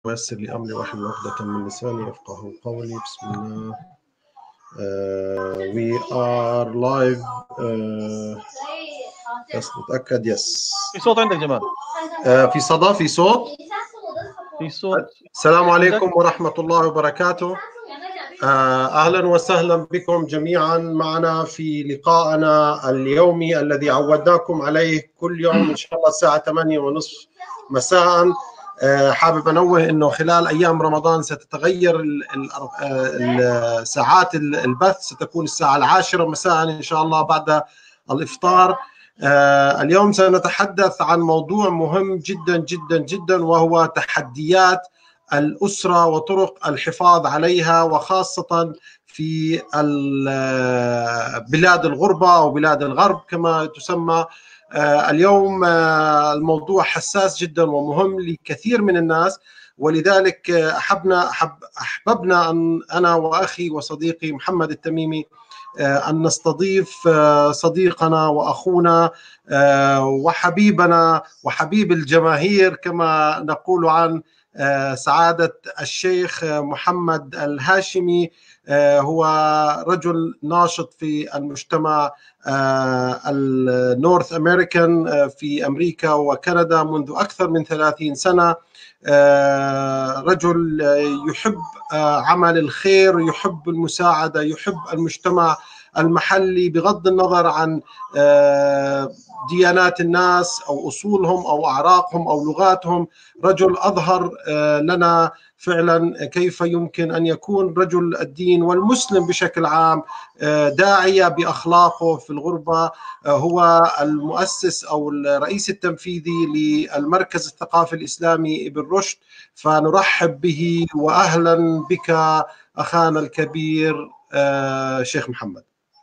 ويسر لي أمري واحلل عقدة من لساني يفقهوا قولي. بسم الله. We are live. بس نتأكد. يس. في صوت عندك جمال؟ في صدى، في صوت. في صوت. السلام عليكم ورحمة الله وبركاته. أهلا وسهلا بكم جميعا معنا في لقائنا اليومي الذي عودناكم عليه كل يوم إن شاء الله الساعة 8:30 مساء. حابب أنوه أنه خلال أيام رمضان ستتغير ساعات البث، ستكون الساعة 10 مساء إن شاء الله بعد الإفطار. اليوم سنتحدث عن موضوع مهم جدا جدا جدا، وهو تحديات الأسرة وطرق الحفاظ عليها، وخاصة في بلاد الغربة أو بلاد الغرب كما تسمى. اليوم الموضوع حساس جدا ومهم لكثير من الناس، ولذلك أحببنا أن أنا وأخي وصديقي محمد التميمي أن نستضيف صديقنا وأخونا وحبيبنا وحبيب الجماهير كما نقول عن سعادة الشيخ محمد الهاشمي. هو رجل ناشط في المجتمع النورث أمريكان في أمريكا وكندا منذ أكثر من 30 سنة. رجل يحب عمل الخير، يحب المساعدة، يحب المجتمع المحلي بغض النظر عن ديانات الناس أو أصولهم أو أعراقهم أو لغاتهم. رجل أظهر لنا فعلا كيف يمكن أن يكون رجل الدين والمسلم بشكل عام داعية بأخلاقه في الغربة. هو المؤسس أو الرئيس التنفيذي للمركز الثقافي الإسلامي ابن رشد، فنرحب به. وأهلا بك أخانا الكبير شيخ محمد.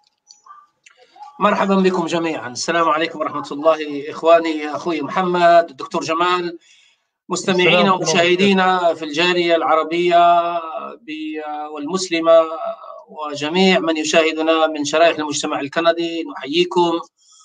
مرحبا بكم جميعا. السلام عليكم ورحمة الله. إخواني، أخوي محمد، الدكتور جمال، مستمعينا ومشاهدينا في الجالية العربية والمسلمة، وجميع من يشاهدنا من شرائح المجتمع الكندي، نحييكم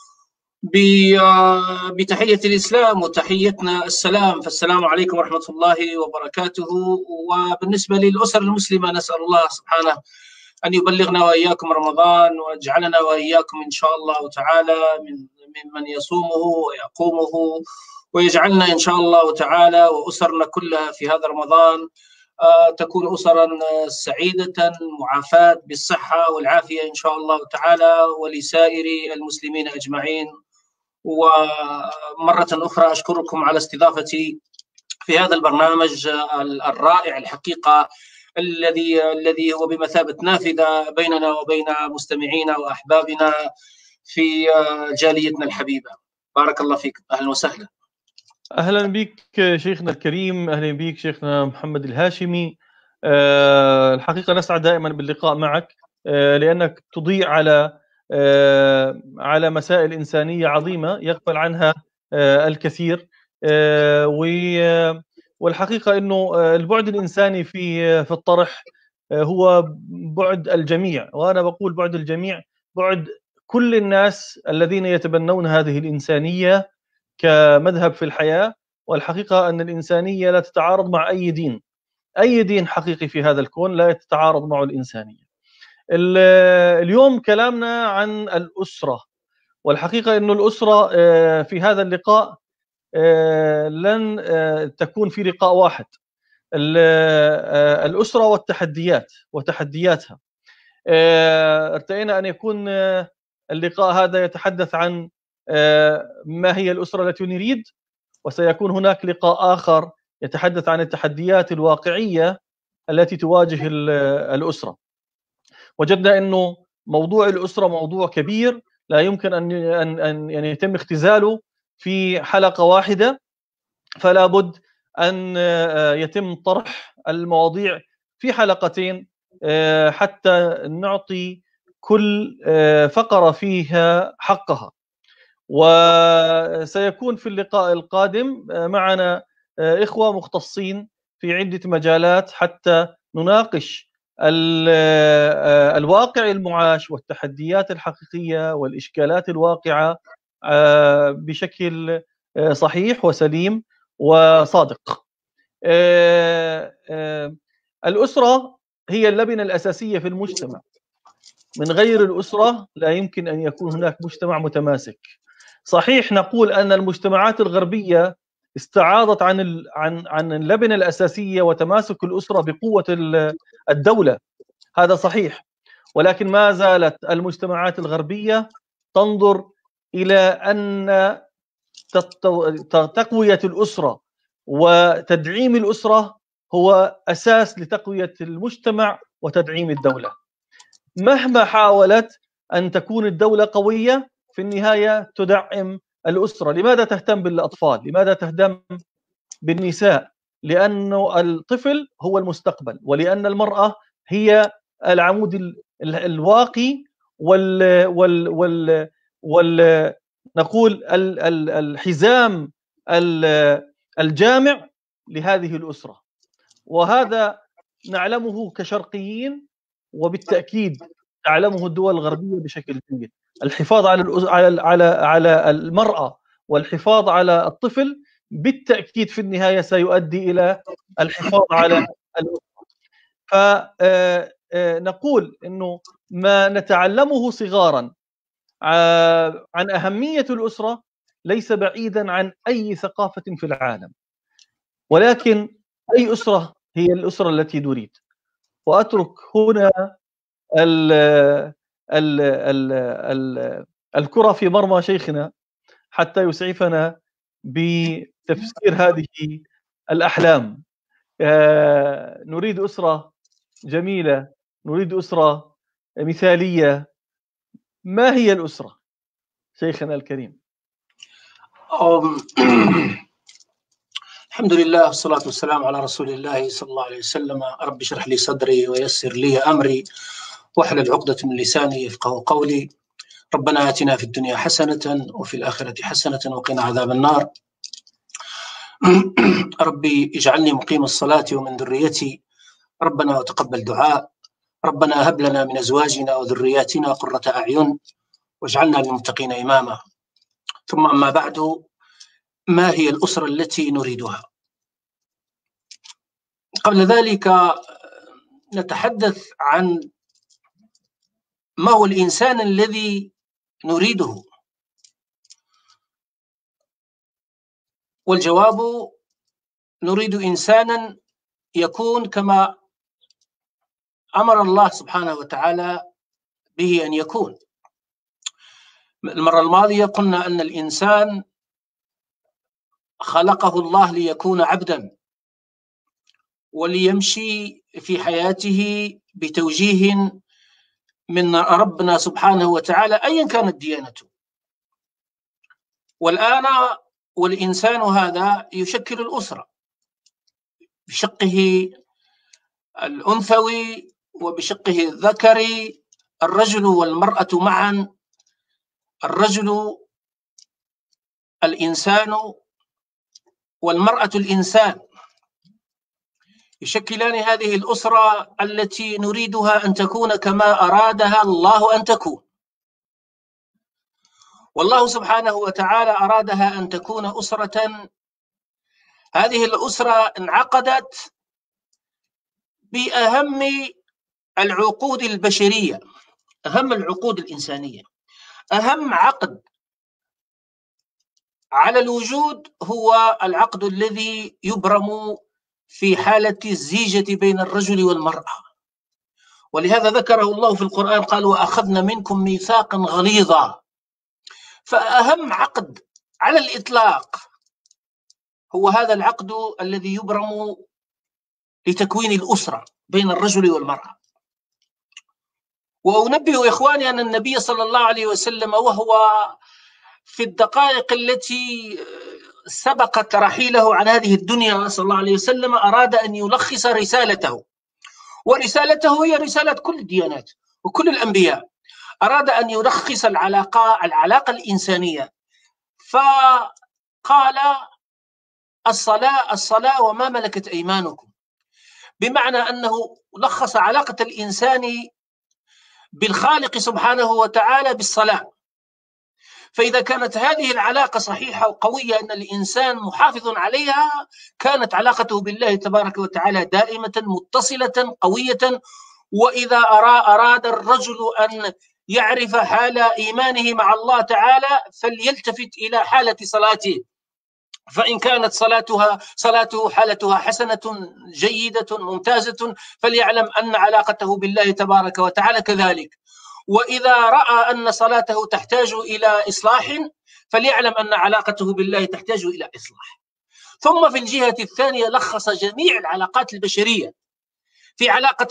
بتحية الإسلام وتحيتنا السلام، فالسلام عليكم ورحمة الله وبركاته. وبالنسبة للأسر المسلمة نسأل الله سبحانه أن يبلغنا وإياكم رمضان، ويجعلنا وإياكم إن شاء الله تعالى ممن يصومه ويقومه، ويجعلنا إن شاء الله تعالى وأسرنا كلها في هذا رمضان تكون أسرا سعيدة معافاة بالصحة والعافية إن شاء الله تعالى، ولسائر المسلمين أجمعين. ومرة أخرى أشكركم على استضافتي في هذا البرنامج الرائع الحقيقة، الذي هو بمثابة نافذة بيننا وبين مستمعينا وأحبابنا في جاليتنا الحبيبة. بارك الله فيكم. أهلا وسهلا. أهلا بك شيخنا الكريم، أهلا بك شيخنا محمد الهاشمي. الحقيقة نسعد دائما باللقاء معك، لأنك تضيء على مسائل إنسانية عظيمة يغفل عنها الكثير. والحقيقة أنه البعد الإنساني في الطرح هو بعد الجميع، وأنا بقول بعد الجميع، بعد كل الناس الذين يتبنون هذه الإنسانية كمذهب في الحياة. والحقيقة أن الإنسانية لا تتعارض مع أي دين. أي دين حقيقي في هذا الكون لا يتعارض مع الإنسانية. اليوم كلامنا عن الأسرة، والحقيقة أن الأسرة في هذا اللقاء لن تكون في لقاء واحد. الأسرة وتحدياتها. ارتئينا أن يكون اللقاء هذا يتحدث عن ما هي الأسرة التي نريد، وسيكون هناك لقاء آخر يتحدث عن التحديات الواقعية التي تواجه الأسرة. وجدنا أنه موضوع الأسرة موضوع كبير لا يمكن أن يتم اختزاله في حلقة واحدة، فلا بد أن يتم طرح المواضيع في حلقتين حتى نعطي كل فقرة فيها حقها. وسيكون في اللقاء القادم معنا إخوة مختصين في عدة مجالات حتى نناقش الواقع المعاش والتحديات الحقيقية والإشكالات الواقعة بشكل صحيح وسليم وصادق. الأسرة هي اللبنة الأساسية في المجتمع. من غير الأسرة لا يمكن أن يكون هناك مجتمع متماسك. صحيح نقول أن المجتمعات الغربية استعاضت عن اللبنة الأساسية وتماسك الأسرة بقوة الدولة، هذا صحيح، ولكن ما زالت المجتمعات الغربية تنظر إلى أن تقوية الأسرة وتدعيم الأسرة هو أساس لتقوية المجتمع وتدعيم الدولة. مهما حاولت أن تكون الدولة قوية في النهاية تدعم الأسرة. لماذا تهتم بالأطفال؟ لماذا تهتم بالنساء؟ لأنه الطفل هو المستقبل، ولأن المرأة هي العمود الواقي نقول الحزام الجامع لهذه الأسرة. وهذا نعلمه كشرقيين، وبالتأكيد تعلمه الدول الغربية بشكل جيد. الحفاظ على المرأة والحفاظ على الطفل بالتأكيد في النهاية سيؤدي إلى الحفاظ على الأسرة. فنقول إنه ما نتعلمه صغارا عن أهمية الأسرة ليس بعيدا عن أي ثقافة في العالم، ولكن أي أسرة هي الأسرة التي نريد؟ وأترك هنا الكرة في مرمى شيخنا حتى يسعفنا بتفسير هذه الأحلام. نريد أسرة جميلة، نريد أسرة مثالية. ما هي الأسرة شيخنا الكريم؟ الحمد لله والصلاة والسلام على رسول الله صلى الله عليه وسلم. رب اشرح لي صدري ويسر لي أمري واحلل عقدة من لساني يفقهوا قولي. ربنا آتنا في الدنيا حسنة وفي الآخرة حسنة وقنا عذاب النار. ربي اجعلني مقيم الصلاة ومن ذريتي، ربنا وتقبل دعاء. ربنا هب لنا من أزواجنا وذرياتنا قرة أعين واجعلنا للمتقين إماما. ثم أما بعد، ما هي الأسرة التي نريدها؟ قبل ذلك نتحدث عن ما هو الإنسان الذي نريده، والجواب نريد إنسانا يكون كما أمر الله سبحانه وتعالى به أن يكون. المرة الماضية قلنا أن الإنسان خلقه الله ليكون عبدا وليمشي في حياته بتوجيه من ربنا سبحانه وتعالى أيا كانت ديانته. والآن والإنسان هذا يشكل الأسرة بشقه الأنثوي وبشقه الذكري، الرجل والمرأة معا، الرجل الإنسان والمرأة الإنسان، يشكلان هذه الأسرة التي نريدها أن تكون كما أرادها الله أن تكون. والله سبحانه وتعالى أرادها أن تكون أسرة، هذه الأسرة انعقدت بأهم العقود البشرية، أهم العقود الإنسانية. أهم عقد على الوجود هو العقد الذي يبرم في حالة الزيجة بين الرجل والمرأة، ولهذا ذكره الله في القرآن، قال وأخذنا منكم ميثاقا غليظا. فأهم عقد على الإطلاق هو هذا العقد الذي يبرم لتكوين الأسرة بين الرجل والمرأة. وأنبه إخواني أن النبي صلى الله عليه وسلم وهو في الدقائق التي سبقت رحيله عن هذه الدنيا صلى الله عليه وسلم أراد أن يلخص رسالته، ورسالته هي رسالة كل الديانات وكل الأنبياء. أراد أن يلخص العلاقة الإنسانية، فقال الصلاة وما ملكت أيمانكم، بمعنى أنه لخص علاقة الإنسان بالخالق سبحانه وتعالى بالصلاة. فإذا كانت هذه العلاقة صحيحة وقوية أن الإنسان محافظ عليها، كانت علاقته بالله تبارك وتعالى دائمة متصلة قوية. وإذا أراد الرجل أن يعرف حال إيمانه مع الله تعالى فليلتفت إلى حالة صلاته، فإن كانت صلاته حالتها حسنة جيدة ممتازة فليعلم أن علاقته بالله تبارك وتعالى كذلك. وإذا رأى أن صلاته تحتاج إلى إصلاح فليعلم أن علاقته بالله تحتاج إلى إصلاح. ثم في الجهة الثانية لخص جميع العلاقات البشرية في علاقة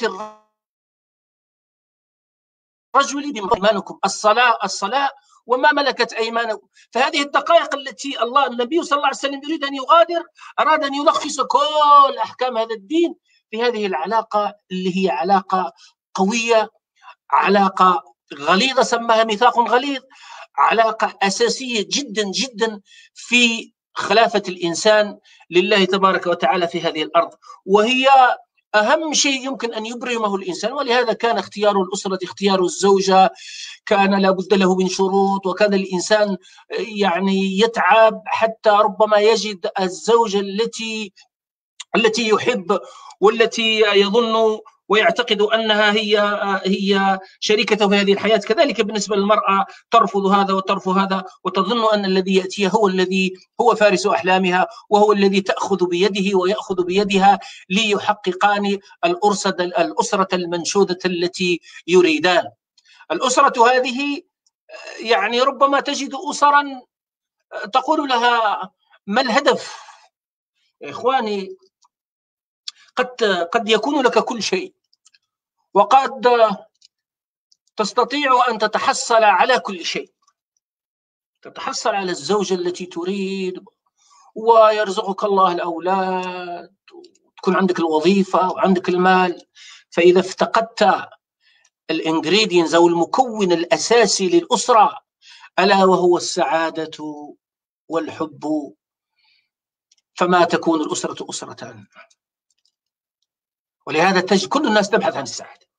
الرجل بإيمانكم، الصلاة وما ملكت أيمانكم. فهذه الدقائق التي النبي صلى الله عليه وسلم يريد أن يغادر، أراد أن يلخص كل أحكام هذا الدين في هذه العلاقة اللي هي علاقة قوية، علاقة غليظة سماها ميثاق غليظ، علاقة أساسية جدا جدا في خلافة الإنسان لله تبارك وتعالى في هذه الأرض، وهي أهم شيء يمكن أن يبرمه الإنسان. ولهذا كان اختيار الأسرة، اختيار الزوجة، كان لابد له من شروط، وكان الإنسان يعني يتعب حتى ربما يجد الزوجة التي يحب والتي يظن ويعتقد أنها هي شريكته في هذه الحياة. كذلك بالنسبة للمرأة ترفض هذا وترفض هذا، وتظن أن الذي يأتيها هو فارس أحلامها، وهو الذي تأخذ بيده ويأخذ بيدها ليحققان الأسرة المنشودة التي يريدان. الأسرة هذه يعني ربما تجد أسرا تقول لها ما الهدف؟ يا إخواني، قد يكون لك كل شيء، وقد تستطيع أن تتحصل على كل شيء، تتحصل على الزوجة التي تريد، ويرزقك الله الأولاد، وتكون عندك الوظيفة وعندك المال. فإذا افتقدت الانجريدينز أو المكون الأساسي للأسرة، ألا وهو السعادة والحب، فما تكون الأسرة أسرة. ولهذا تجد كل الناس تبحث عن السعادة،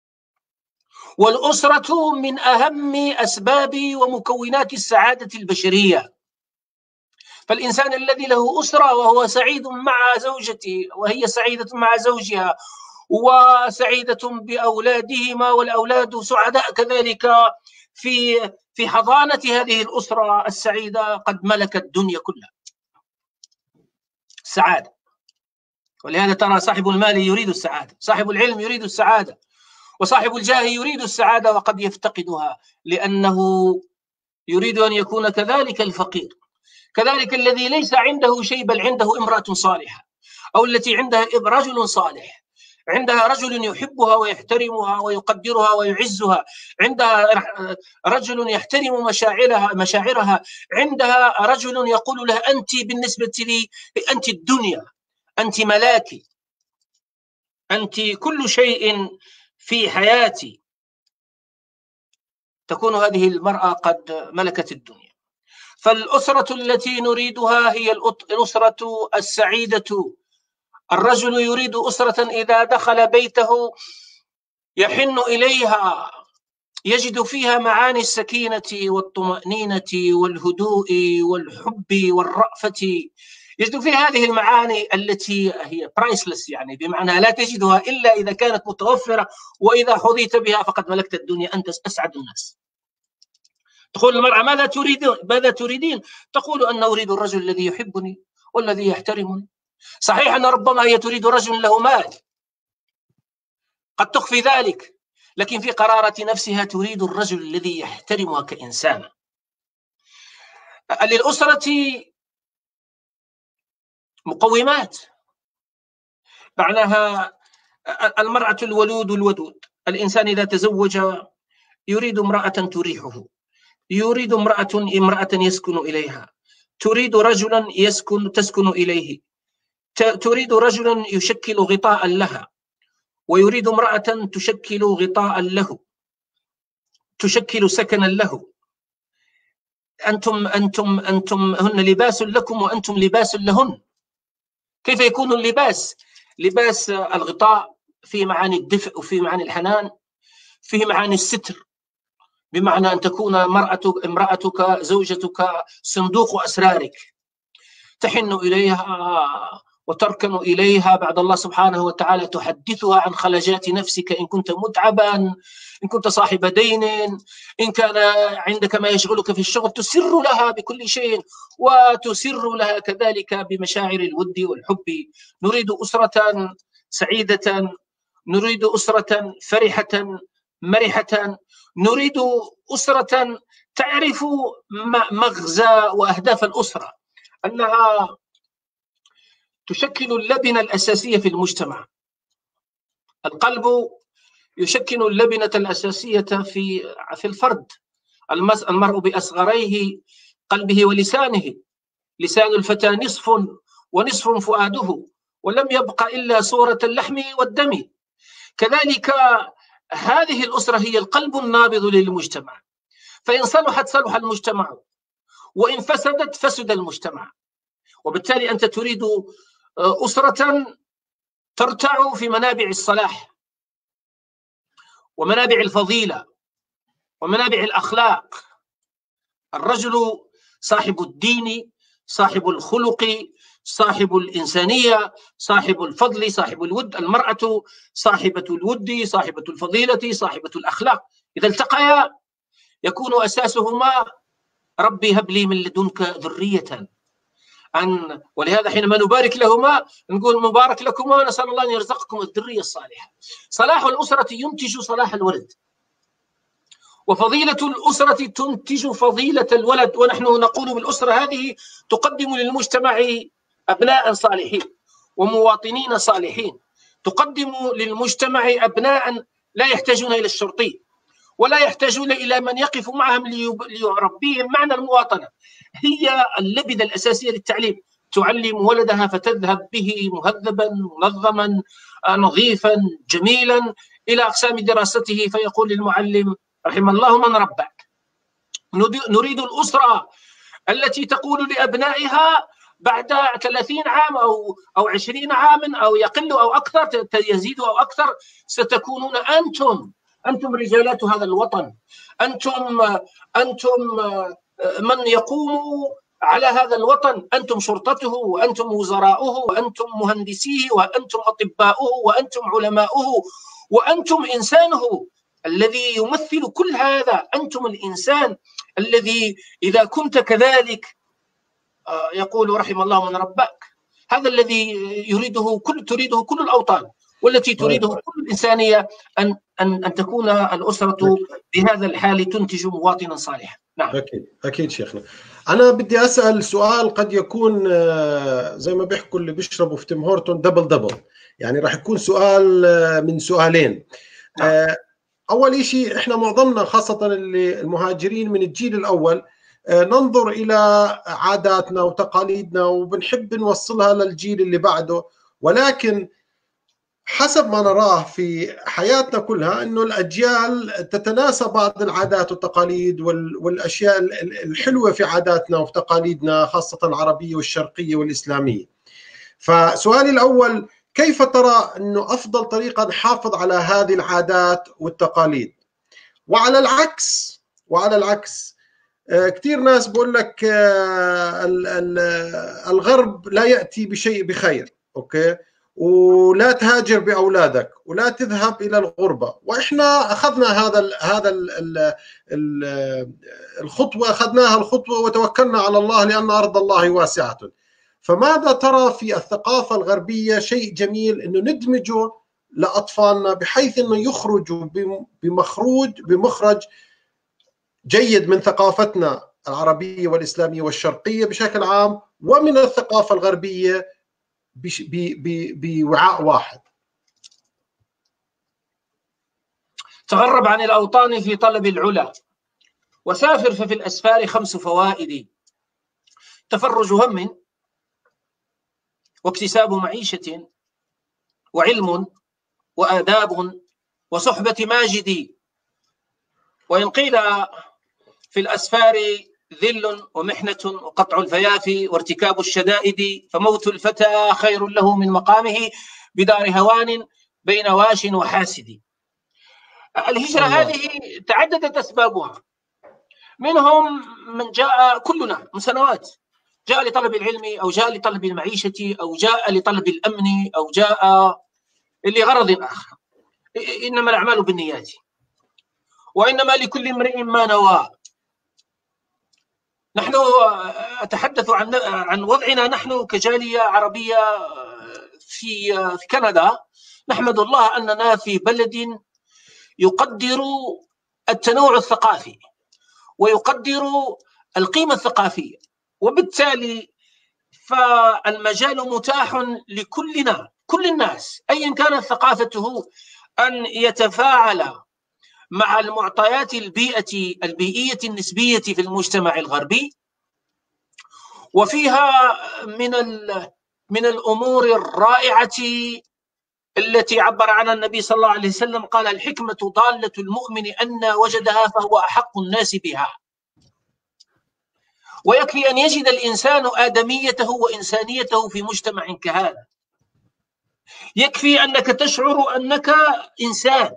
والأسرة من أهم أسباب ومكونات السعادة البشرية. فالإنسان الذي له أسرة وهو سعيد مع زوجته وهي سعيدة مع زوجها وسعيدة بأولادهما، والأولاد سعداء كذلك في حضانة هذه الأسرة السعيدة، قد ملك الدنيا كلها السعادة. ولهذا ترى صاحب المال يريد السعادة، صاحب العلم يريد السعادة، وصاحب الجاه يريد السعادة وقد يفتقدها، لأنه يريد أن يكون كذلك الفقير، كذلك الذي ليس عنده شيء بل عنده امرأة صالحة، أو التي عندها رجل صالح، عندها رجل يحبها ويحترمها ويقدرها ويعزها، عندها رجل يحترم مشاعرها، عندها رجل يقول لها أنت بالنسبة لي أنت الدنيا، أنت ملاكي، أنت كل شيء في حياتي. تكون هذه المرأة قد ملكت الدنيا. فالأسرة التي نريدها هي الأسرة السعيدة. الرجل يريد أسرة إذا دخل بيته يحن إليها، يجد فيها معاني السكينة والطمأنينة والهدوء والحب والرأفة، يجد فيها هذه المعاني التي هي برايسلس، يعني بمعنى لا تجدها إلا إذا كانت متوفرة، وإذا حظيت بها فقد ملكت الدنيا، أنت أسعد الناس. تقول المرأة ماذا تريدين؟ تقول أن أريد الرجل الذي يحبني والذي يحترمني. صحيح أن ربما هي تريد رجل له مال، قد تخفي ذلك، لكن في قرارة نفسها تريد الرجل الذي يحترمها كإنسان. للأسرة مقومات، معناها المرأة الولود الودود. الإنسان إذا تزوج يريد امرأة تريحه، يريد امرأة يسكن إليها، تريد رجلا تسكن إليه، تريد رجلا يشكل غطاء لها، ويريد امرأة تشكل غطاء له، تشكل سكنا له. أنتم هن لباس لكم وأنتم لباس لهن. كيف يكون اللباس؟ لباس الغطاء فيه معاني الدفء وفيه معاني الحنان، فيه معاني الستر، بمعنى أن تكون امرأتك زوجتك صندوق أسرارك، تحن إليها وتركن إليها بعد الله سبحانه وتعالى، تحدثها عن خلجات نفسك إن كنت متعبا، إن كنت صاحب دين، إن كان عندك ما يشغلك في الشغل، تسر لها بكل شيء، وتسر لها كذلك بمشاعر الود والحب. نريد أسرة سعيدة، نريد أسرة فرحة مرحة، نريد أسرة تعرف مغزى وأهداف الأسرة، أنها تشكل اللبنة الأساسية في المجتمع. القلب يشكل اللبنة الأساسية في الفرد. المرء بأصغريه قلبه ولسانه، لسان الفتى نصف ونصف فؤاده، ولم يبق إلا صورة اللحم والدم. كذلك هذه الأسرة هي القلب النابض للمجتمع، فإن صلحت صلح المجتمع، وإن فسدت فسد المجتمع. وبالتالي أنت تريد أسرة ترتع في منابع الصلاح ومنابع الفضيلة ومنابع الأخلاق. الرجل صاحب الدين، صاحب الخلق، صاحب الإنسانية، صاحب الفضل، صاحب الود. المرأة صاحبة الود، صاحبة الفضيلة، صاحبة الأخلاق. إذا التقيا يكون أساسهما ربي هب لي من لدنك ذرية. ولهذا حينما نبارك لهما نقول مبارك لكما، نسأل الله أن يرزقكم الذرية الصالحة. صلاح الأسرة ينتج صلاح الولد، وفضيلة الأسرة تنتج فضيلة الولد. ونحن نقول بالأسرة هذه تقدم للمجتمع أبناء صالحين ومواطنين صالحين، تقدم للمجتمع أبناء لا يحتاجون إلى الشرطي ولا يحتاجون إلى من يقف معهم ليربيهم معنى المواطنة. هي اللبنة الأساسية للتعليم، تعلم ولدها فتذهب به مهذبا منظما نظيفا جميلا إلى أقسام دراسته، فيقول للمعلم رحم الله من ربك. نريد الأسرة التي تقول لأبنائها بعد 30 عام أو 20 عاما أو يقل أو أكثر، يزيد أو أكثر، ستكونون أنتم رجالات هذا الوطن، أنتم من يقوم على هذا الوطن، أنتم شرطته وأنتم وزراؤه وأنتم مهندسيه وأنتم أطباؤه وأنتم علماؤه وأنتم إنسانه الذي يمثل كل هذا. أنتم الإنسان الذي إذا كنت كذلك يقول رحم الله من ربك. هذا الذي تريده كل الأوطان، والتي تريده كل الإنسانية، أن تكون الأسرة بهذا الحال تنتج مواطنا صالحا. نعم. أكيد شيخنا. أنا بدي أسأل سؤال قد يكون زي ما بيحكوا اللي بيشربوا في تيم هورتون دبل، يعني راح يكون سؤال من سؤالين. أول شيء إحنا معظمنا خاصة اللي المهاجرين من الجيل الأول ننظر إلى عاداتنا وتقاليدنا وبنحب نوصلها للجيل اللي بعده، ولكن حسب ما نراه في حياتنا كلها أنه الأجيال تتناسى بعض العادات والتقاليد والأشياء الحلوة في عاداتنا وفي تقاليدنا، خاصة العربية والشرقية والإسلامية. فسؤالي الأول، كيف ترى أنه أفضل طريقة نحافظ على هذه العادات والتقاليد؟ وعلى العكس كثير ناس بقول لك الغرب لا يأتي بشيء بخير، أوكي، ولا تهاجر بأولادك ولا تذهب إلى الغربة، وإحنا أخذنا أخذناها الخطوة وتوكلنا على الله لأن أرض الله واسعة. فماذا ترى في الثقافة الغربية شيء جميل إنه ندمجه لأطفالنا بحيث إنه يخرجوا بمخرج جيد من ثقافتنا العربية والإسلامية والشرقية بشكل عام، ومن الثقافة الغربية بوعاء واحد؟ تغرب عن الأوطان في طلب العلا، وسافر ففي الأسفار 5 فوائد: تفرج هم، واكتساب معيشة، وعلم، وآداب، وصحبة ماجد. وإن قيل في الأسفار ذل ومحنة وقطع الفيافي وارتكاب الشدائد، فموت الفتى خير له من مقامه بدار هوان بين واش وحاسد. الهجرة هذه تعددت أسبابها، منهم من جاء كلنا من سنوات، جاء لطلب العلم أو جاء لطلب المعيشة أو جاء لطلب الأمن أو جاء لغرض آخر. إنما الأعمال بالنيات وإنما لكل امرئ ما نوى. نحن أتحدث عن وضعنا نحن كجالية عربية في كندا. نحمد الله أننا في بلد يقدر التنوع الثقافي ويقدر القيمة الثقافية، وبالتالي فالمجال متاح لكلنا، كل الناس أيا كانت ثقافته، أن يتفاعل مع المعطيات البيئية النسبية في المجتمع الغربي. وفيها من الأمور الرائعة التي عبر عنها النبي صلى الله عليه وسلم، قال: الحكمة ضالة المؤمن أن وجدها فهو أحق الناس بها. ويكفي أن يجد الإنسان آدميته وإنسانيته في مجتمع كهذا، يكفي أنك تشعر أنك إنسان،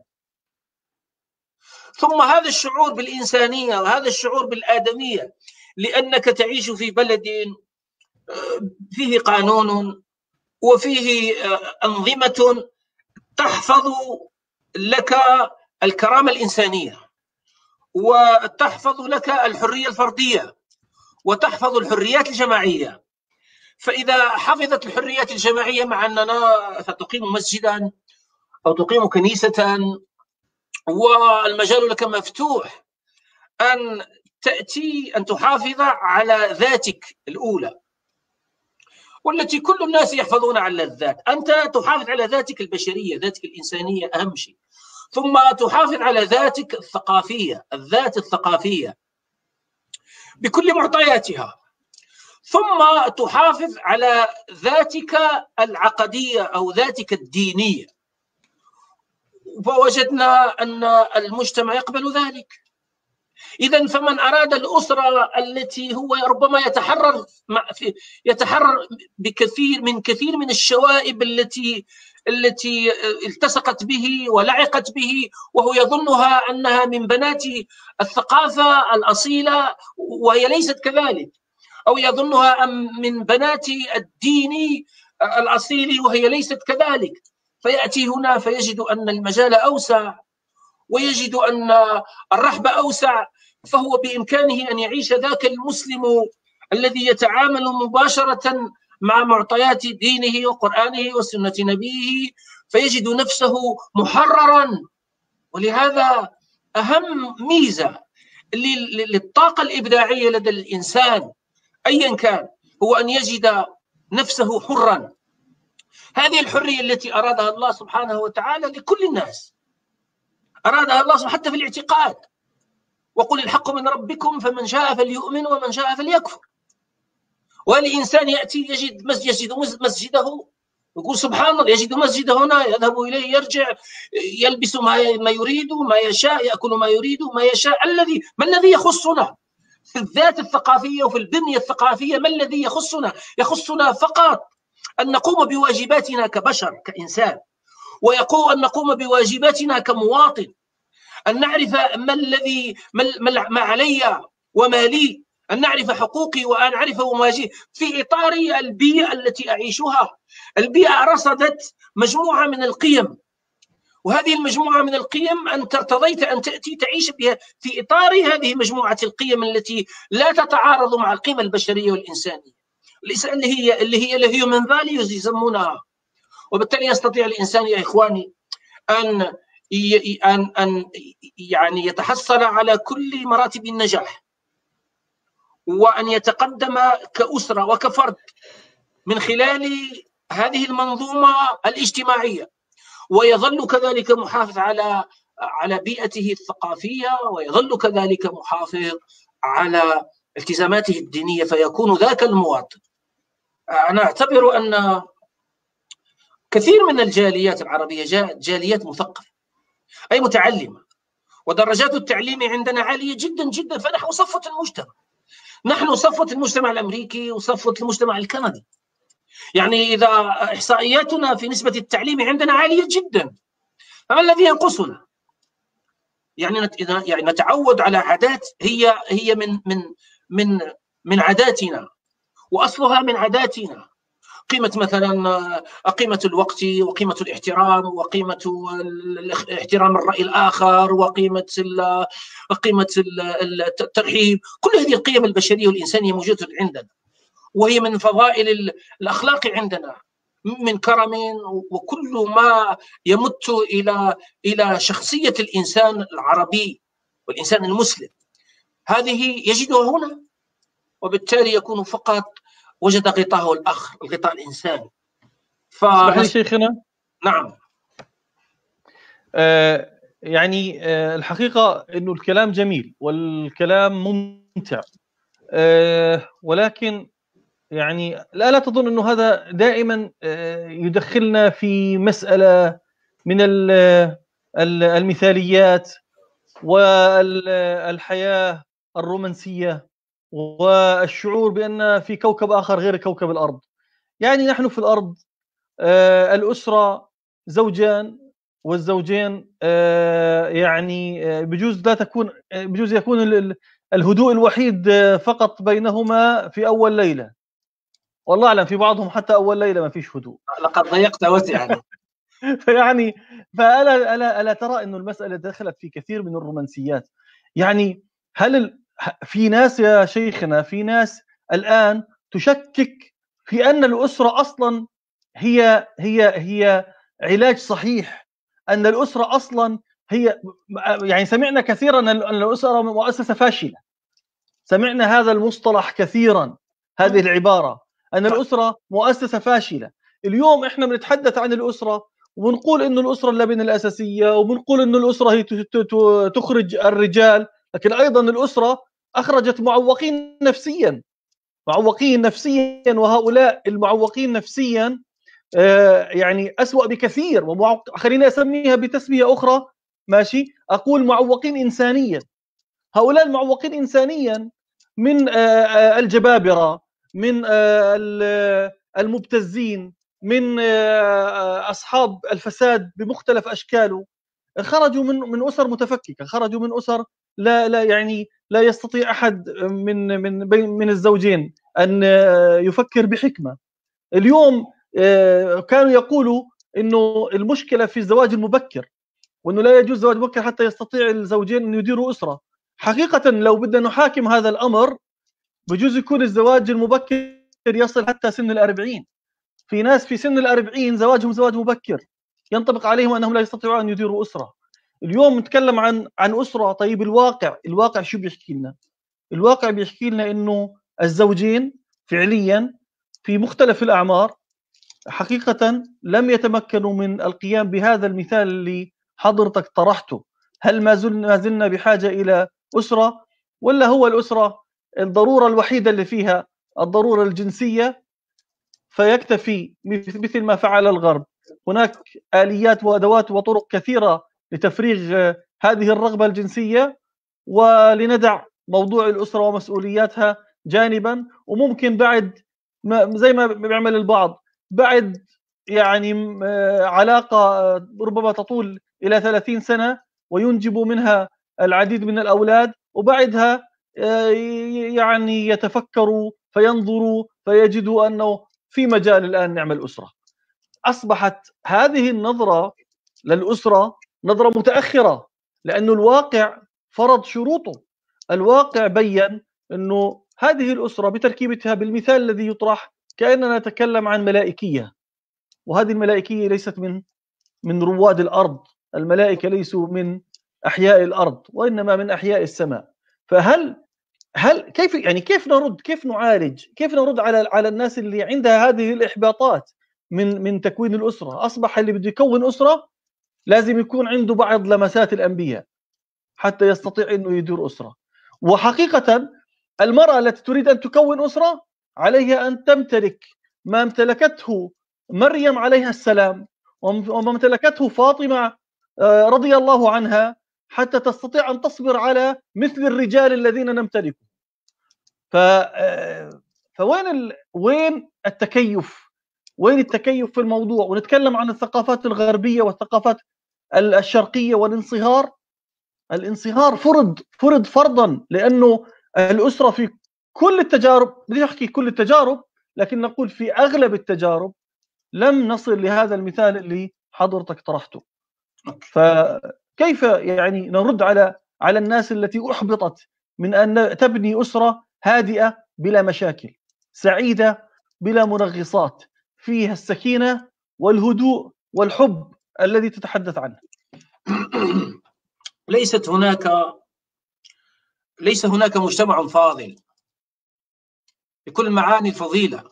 ثم هذا الشعور بالإنسانية وهذا الشعور بالآدمية لأنك تعيش في بلد فيه قانون وفيه أنظمة تحفظ لك الكرامة الإنسانية وتحفظ لك الحرية الفردية وتحفظ الحريات الجماعية. فإذا حفظت الحريات الجماعية مع أننا فتقيم مسجدا أو تقيم كنيسة والمجال لك مفتوح أن تأتي أن تحافظ على ذاتك الأولى والتي كل الناس يحفظون على الذات. أنت تحافظ على ذاتك البشرية، ذاتك الإنسانية أهم شيء، ثم تحافظ على ذاتك الثقافية، الذات الثقافية بكل معطياتها، ثم تحافظ على ذاتك العقدية أو ذاتك الدينية. فوجدنا أن المجتمع يقبل ذلك. إذن فمن أراد الأسرة التي هو ربما يتحرر كثير من الشوائب التي التصقت به ولعقت به، وهو يظنها أنها من بنات الثقافة الأصيلة وهي ليست كذلك، أو يظنها من بنات الدين الأصيل وهي ليست كذلك، فيأتي هنا فيجد أن المجال أوسع ويجد أن الرحب أوسع، فهو بإمكانه أن يعيش ذاك المسلم الذي يتعامل مباشرة مع معطيات دينه وقرآنه وسنة نبيه، فيجد نفسه محررا. ولهذا أهم ميزة للطاقة الإبداعية لدى الإنسان أيا كان هو أن يجد نفسه حرا. هذه الحرية التي أرادها الله سبحانه وتعالى لكل الناس، أرادها الله حتى في الاعتقاد: وقل الحق من ربكم فمن شاء فليؤمن ومن شاء فليكفر. والإنسان يأتي يجد مسجده يقول سبحان الله، يجد مسجده هنا، يذهب إليه، يرجع، يلبس ما يريد، ما يشاء، يأكل ما يريد، ما يشاء. ما الذي يخصنا في الذات الثقافية وفي البنية الثقافية؟ ما الذي يخصنا؟ يخصنا فقط أن نقوم بواجباتنا كبشر كإنسان، وأن نقوم بواجباتنا كمواطن، أن نعرف ما علي وما لي، أن نعرف حقوقي وأن أعرف مواجهي في إطار البيئة التي أعيشها. البيئة رصدت مجموعة من القيم، وهذه المجموعة من القيم أنت ارتضيت أن تأتي تعيش بها في إطار هذه مجموعة القيم التي لا تتعارض مع القيمة البشرية والإنسانية اللي هي human values يسمونها. وبالتالي يستطيع الإنسان يا إخواني أن يعني يتحصل على كل مراتب النجاح، وأن يتقدم كأسرة وكفرد من خلال هذه المنظومة الاجتماعية، ويظل كذلك محافظ على بيئته الثقافية، ويظل كذلك محافظ على التزاماته الدينية، فيكون ذاك المواطن. أنا أعتبر أن كثير من الجاليات العربية جاليات مثقفة أي متعلمة، ودرجات التعليم عندنا عالية جدا جدا، فنحن صفوة المجتمع، نحن صفوة المجتمع الأمريكي وصفوة المجتمع الكندي. يعني إذا إحصائياتنا في نسبة التعليم عندنا عالية جدا، فما الذي ينقصنا؟ يعني نتعود على عادات هي من عاداتنا، واصلها من عاداتنا. قيمة مثلا قيمة الوقت، وقيمة الاحترام، وقيمة احترام الرأي الآخر، وقيمة الترحيب. كل هذه القيم البشرية والإنسانية موجودة عندنا، وهي من فضائل الأخلاق عندنا، من كرم، وكل ما يمت إلى شخصية الإنسان العربي والإنسان المسلم، هذه يجدها هنا، وبالتالي يكون فقط وجد غطاءه الآخر، الغطاء الإنساني. اسمح لي شيخنا. نعم. يعني الحقيقة إنه الكلام جميل والكلام ممتع، ولكن يعني لا تظن إنه هذا دائما يدخلنا في مسألة من المثاليات والحياة الرومانسية والشعور بأن في كوكب آخر غير كوكب الأرض. يعني نحن في الأرض الأسرة زوجان، والزوجين يعني بجوز يكون الهدوء الوحيد فقط بينهما في أول ليلة، والله أعلم في بعضهم حتى أول ليلة ما فيش هدوء. لقد ضيقت وسعا. يعني فألا ترى إنه المسألة دخلت في كثير من الرومانسيات؟ يعني هل في ناس يا شيخنا، في ناس الآن تشكك في أن الأسرة أصلا هي علاج صحيح، أن الأسرة أصلا هي، يعني سمعنا كثيرا أن الأسرة مؤسسة فاشلة، سمعنا هذا المصطلح كثيرا، هذه العبارة أن الأسرة مؤسسة فاشلة. اليوم إحنا بنتحدث عن الأسرة ونقول إنه الأسرة اللبنة الأساسية، وبنقول إنه الأسرة هي تخرج الرجال، لكن أيضا الأسرة أخرجت معوقين نفسيا، وهؤلاء المعوقين نفسيا يعني أسوأ بكثير، خليني أسميها بتسمية أخرى، ماشي، أقول معوقين إنسانيا. هؤلاء المعوقين إنسانيا من الجبابرة، من المبتزين، من أصحاب الفساد بمختلف أشكاله، خرجوا من أسر متفككة، خرجوا من أسر لا يستطيع أحد من الزوجين أن يفكر بحكمة. اليوم كانوا يقولوا إنه المشكلة في الزواج المبكر، وإنه لا يجوز الزواج المبكر حتى يستطيع الزوجين أن يديروا أسرة. حقيقة لو بدنا نحاكم هذا الأمر، بجوز يكون الزواج المبكر يصل حتى سن 40. في ناس في سن 40 زواجهم زواج مبكر، ينطبق عليهم أنهم لا يستطيعون أن يديروا أسرة. اليوم نتكلم عن أسرة. طيب الواقع شو بيحكي لنا؟ الواقع بيحكي لنا إنه الزوجين فعليا في مختلف الأعمار حقيقة لم يتمكنوا من القيام بهذا المثال اللي حضرتك طرحته. هل ما زلنا بحاجة إلى أسرة، ولا هو الأسرة الضرورة الوحيدة اللي فيها الضرورة الجنسية فيكتفي مثل ما فعل الغرب؟ هناك آليات وأدوات وطرق كثيرة لتفريغ هذه الرغبة الجنسية، ولندع موضوع الأسرة ومسؤولياتها جانبا، وممكن بعد زي ما بيعمل البعض، بعد يعني علاقة ربما تطول إلى 30 سنة وينجب منها العديد من الأولاد، وبعدها يعني يتفكروا فينظروا فيجدوا أنه في مجال الآن نعمل أسرة. أصبحت هذه النظرة للأسرة نظرة متأخرة، لأنه الواقع فرض شروطه. الواقع بيّن أنه هذه الأسرة بتركيبتها بالمثال الذي يطرح كأننا نتكلم عن ملائكية، وهذه الملائكية ليست من رواد الأرض. الملائكة ليسوا من أحياء الأرض، وإنما من أحياء السماء. فهل كيف نرد، كيف نعالج، كيف نرد على الناس اللي عندها هذه الإحباطات من تكوين الأسرة؟ أصبح اللي بده يكون أسرة لازم يكون عنده بعض لمسات الأنبياء حتى يستطيع أنه يدير أسرة. وحقيقة المرأة التي تريد أن تكون أسرة عليها أن تمتلك ما امتلكته مريم عليها السلام، وما امتلكته فاطمة رضي الله عنها، حتى تستطيع أن تصبر على مثل الرجال الذين نمتلكه. وين التكيف؟ وين التكيف في الموضوع؟ ونتكلم عن الثقافات الغربية والثقافات الشرقية والانصهار، الانصهار فرض فرضا، لأنه الأسرة في كل التجارب، بدي أحكي كل التجارب، لكن نقول في أغلب التجارب لم نصل لهذا المثال اللي حضرتك طرحته. فكيف يعني نرد على الناس التي أحبطت من أن تبني أسرة هادئة بلا مشاكل، سعيدة بلا منغصات، فيها السكينة والهدوء والحب الذي تتحدث عنه؟ ليس هناك مجتمع فاضل بكل معاني الفضيلة.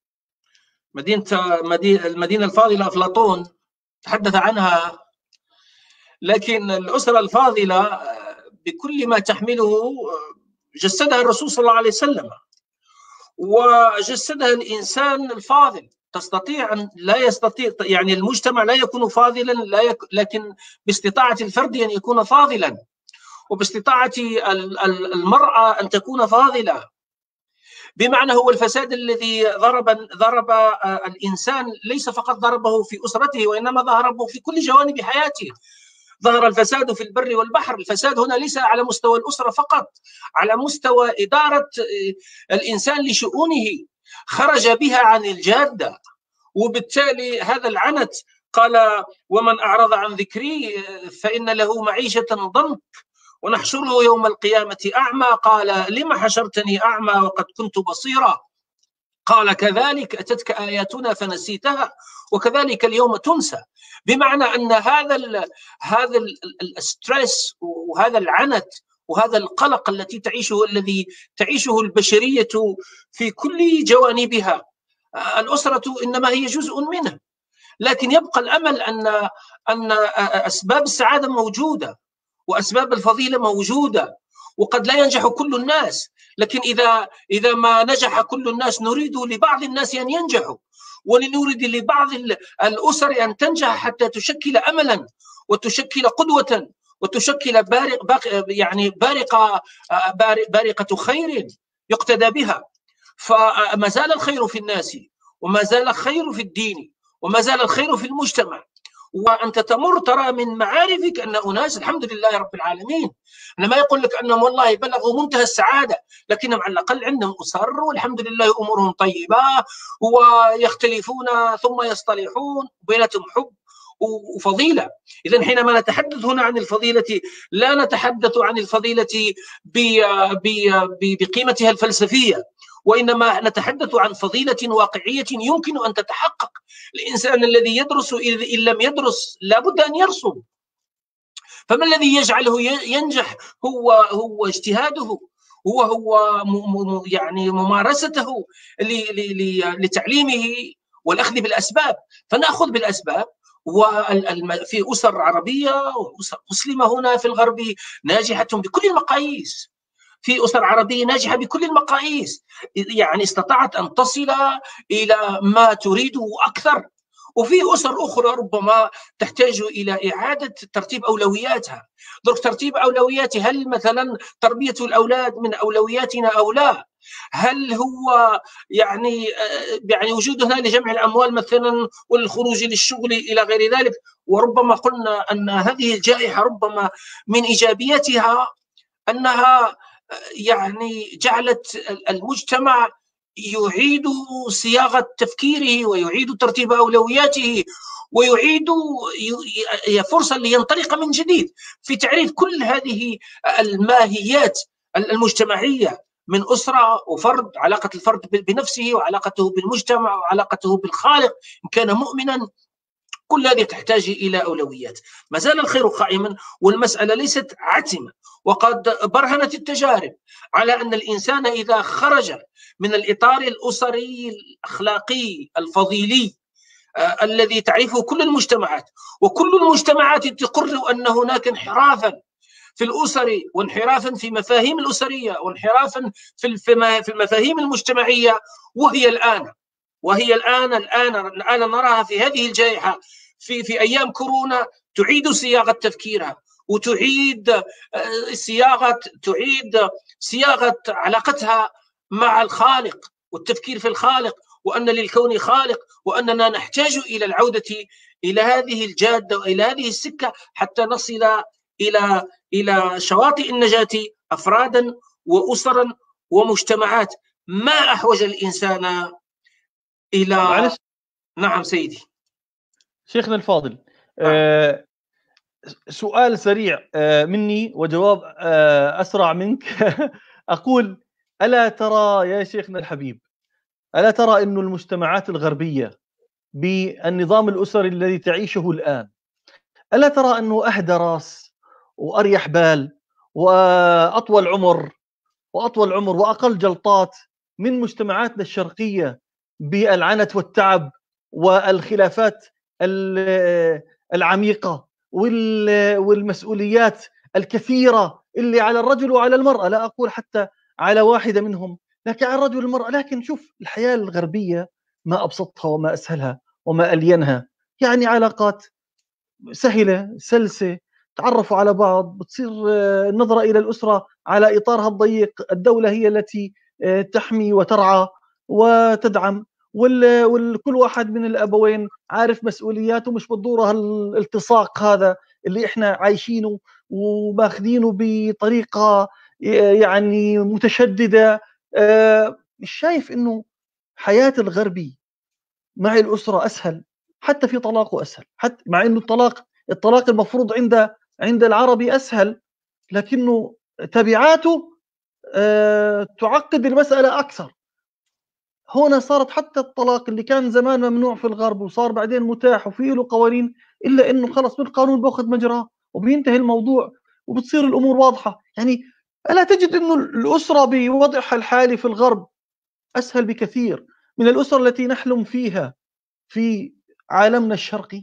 المدينة الفاضلة أفلاطون تحدث عنها، لكن الأسرة الفاضلة بكل ما تحمله جسدها الرسول صلى الله عليه وسلم، وجسدها الإنسان الفاضل. تستطيع أن لا يستطيع، يعني المجتمع لا يكون فاضلا، لكن باستطاعة الفرد أن يكون فاضلا، وباستطاعة المرأة أن تكون فاضلة. بمعنى هو الفساد الذي ضرب الإنسان ليس فقط ضربه في أسرته، وإنما ضربه في كل جوانب حياته. ظهر الفساد في البر والبحر. الفساد هنا ليس على مستوى الأسرة فقط، على مستوى إدارة الإنسان لشؤونه، خرج بها عن الجادة. وبالتالي هذا العنت قال: ومن أعرض عن ذكري فإن له معيشة ضنك ونحشره يوم القيامة أعمى. قال: لما حشرتني أعمى وقد كنت بصيرا؟ قال: كذلك أتتك آياتنا فنسيتها وكذلك اليوم تنسى. بمعنى أن هذا الستريس وهذا العنت وهذا القلق الذي تعيشه البشرية في كل جوانبها، الأسرة إنما هي جزء منه. لكن يبقى الأمل أن أسباب السعادة موجودة وأسباب الفضيلة موجودة، وقد لا ينجح كل الناس، لكن إذا ما نجح كل الناس نريد لبعض الناس أن ينجحوا، ونريد لبعض الأسر أن تنجح حتى تشكل أملا وتشكل قدوة وتشكل بارقة خير يقتدى بها. فما زال الخير في الناس، وما زال الخير في الدين، وما زال الخير في المجتمع. وأنت ترى من معارفك أن أناس الحمد لله رب العالمين، أنا ما يقول لك أنهم والله بلغوا منتهى السعادة، لكنهم على الأقل عندهم أسر والحمد لله أمورهم طيبة، ويختلفون ثم يصطلحون، بيناتهم حب وفضيلة. إذن حينما نتحدث هنا عن الفضيلة، لا نتحدث عن الفضيلة بقيمتها الفلسفية، وإنما نتحدث عن فضيلة واقعية يمكن أن تتحقق. الإنسان الذي يدرس إن لم يدرس لابد أن يرسم. فما الذي يجعله ينجح؟ هو اجتهاده، هو يعني ممارسته لتعليمه والأخذ بالأسباب. فنأخذ بالأسباب. وفي أسر عربية وأسر مسلمة هنا في الغرب ناجحة بكل المقاييس، في أسر عربية ناجحة بكل المقاييس، يعني استطاعت أن تصل إلى ما تريده أكثر. وفي أسر أخرى ربما تحتاج إلى إعادة ترتيب أولوياتها. ترتيب أولوياتها، هل مثلا تربية الأولاد من أولوياتنا أو لا؟ هل هو يعني وجودنا لجمع الأموال مثلا والخروج للشغل إلى غير ذلك؟ وربما قلنا أن هذه الجائحة ربما من إيجابياتها أنها يعني جعلت المجتمع يعيد صياغة تفكيره ويعيد ترتيب أولوياته ويعيد فرصة لينطلق من جديد في تعريف كل هذه الماهيات المجتمعية من أسرة وفرد، علاقة الفرد بنفسه وعلاقته بالمجتمع وعلاقته بالخالق إن كان مؤمنا. كل هذه تحتاج إلى أولويات. ما زال الخير قائما، والمسألة ليست عتمة. وقد برهنت التجارب على أن الإنسان إذا خرج من الإطار الأسري الأخلاقي الفضيلي الذي تعرفه كل المجتمعات، وكل المجتمعات تقر أن هناك انحرافا في الأسر، وانحرافا في مفاهيم الأسرية، وانحرافا في المفاهيم المجتمعية، وهي الآن نراها في هذه الجائحة، في أيام كورونا تعيد صياغة تفكيرها، وتعيد صياغة علاقتها مع الخالق والتفكير في الخالق، وأن للكون خالق، وأننا نحتاج إلى العودة إلى هذه الجادة وإلى هذه السكة حتى نصل إلى شواطئ النجاة أفرادا وأسرا ومجتمعات. ما أحوج الإنسان إلى معلش. نعم سيدي. شيخنا الفاضل، سؤال سريع مني وجواب أسرع منك. أقول: ألا ترى يا شيخنا الحبيب، ألا ترى أن المجتمعات الغربية بالنظام الأسري الذي تعيشه الآن، ألا ترى أنه أهدى راس وأريح بال وأطول عمر وأقل جلطات من مجتمعاتنا الشرقية بالعنت والتعب والخلافات العميقة والمسؤوليات الكثيرة اللي على الرجل وعلى المرأة؟ لا أقول حتى على واحدة منهم، لكن على الرجل والمرأة. لكن شوف الحياة الغربية، ما أبسطها وما أسهلها وما ألينها. يعني علاقات سهلة سلسة، تعرفوا على بعض، بتصير النظرة إلى الأسرة على إطارها الضيق، الدولة هي التي تحمي وترعى وتدعم، وكل واحد من الأبوين عارف مسؤولياته، مش بالضرورة الالتصاق هذا اللي إحنا عايشينه وماخذينه بطريقة يعني متشددة. مش شايف إنه حياة الغربي مع الأسرة أسهل، حتى في طلاقه أسهل، حتى مع إنه الطلاق المفروض عند العربي أسهل، لكنه تبعاته تعقد المسألة أكثر. هنا صارت حتى الطلاق اللي كان زمان ممنوع في الغرب وصار بعدين متاح وفيه له قوانين، إلا إنه خلص بالقانون بأخذ مجراه وبينتهي الموضوع وبتصير الأمور واضحة. يعني ألا تجد إنه الأسرة بوضعها الحالي في الغرب أسهل بكثير من الأسرة التي نحلم فيها في عالمنا الشرقي؟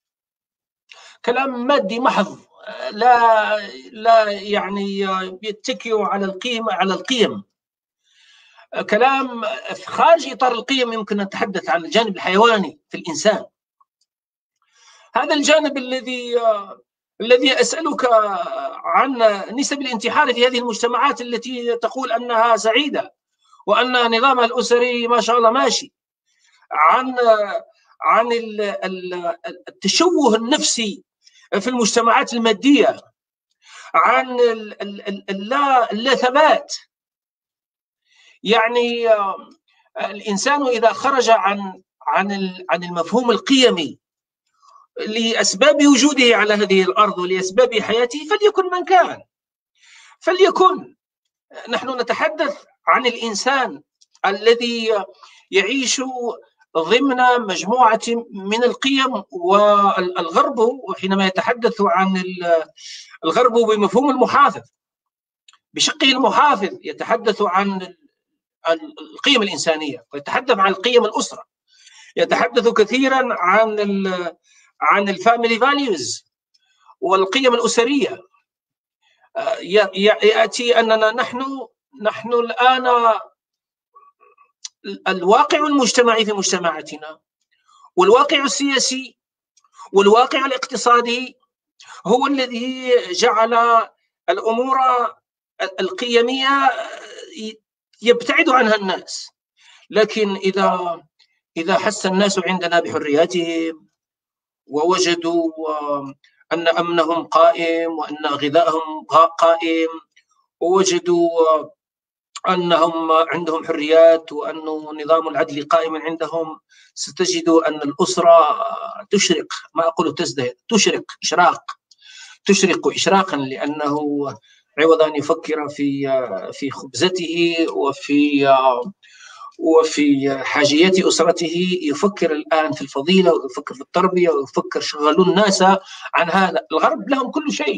كلام مادي محض، لا يعني يتكي على القيم. كلام خارج إطار القيم. يمكن أن نتحدث عن الجانب الحيواني في الإنسان. هذا الجانب الذي أسألك عن نسب الانتحار في هذه المجتمعات التي تقول أنها سعيدة وأن نظامها الأسري ما شاء الله ماشي، عن التشوه النفسي في المجتمعات المادية، عن اللا ثبات. يعني الإنسان إذا خرج عن المفهوم القيمي لأسباب وجوده على هذه الأرض ولأسباب حياته، فليكن من كان، فليكن. نحن نتحدث عن الإنسان الذي يعيش ضمن مجموعة من القيم. والغرب حينما يتحدث عن الغرب بمفهوم المحافظ بشقه المحافظ يتحدث عن القيم الإنسانية، ويتحدث عن القيم الأسرة، يتحدث كثيرا عن الفاميلي فاليوز والقيم الأسرية. يأتي أننا نحن الآن الواقع المجتمعي في مجتمعاتنا والواقع السياسي والواقع الاقتصادي هو الذي جعل الأمور القيمية يبتعد عنها الناس. لكن إذا حس الناس عندنا بحرياتهم ووجدوا أن أمنهم قائم وأن غذائهم قائم، ووجدوا أنهم عندهم حريات وأن نظام العدل قائم عندهم، ستجد أن الأسرة تشرق، ما أقول تزدهر، تشرق إشراقا، لأنه عوض أن يفكر في خبزته وفي حاجيات أسرته، يفكر الآن في الفضيلة ويفكر في التربية ويفكر شغلوا الناس عن هذا. الغرب لهم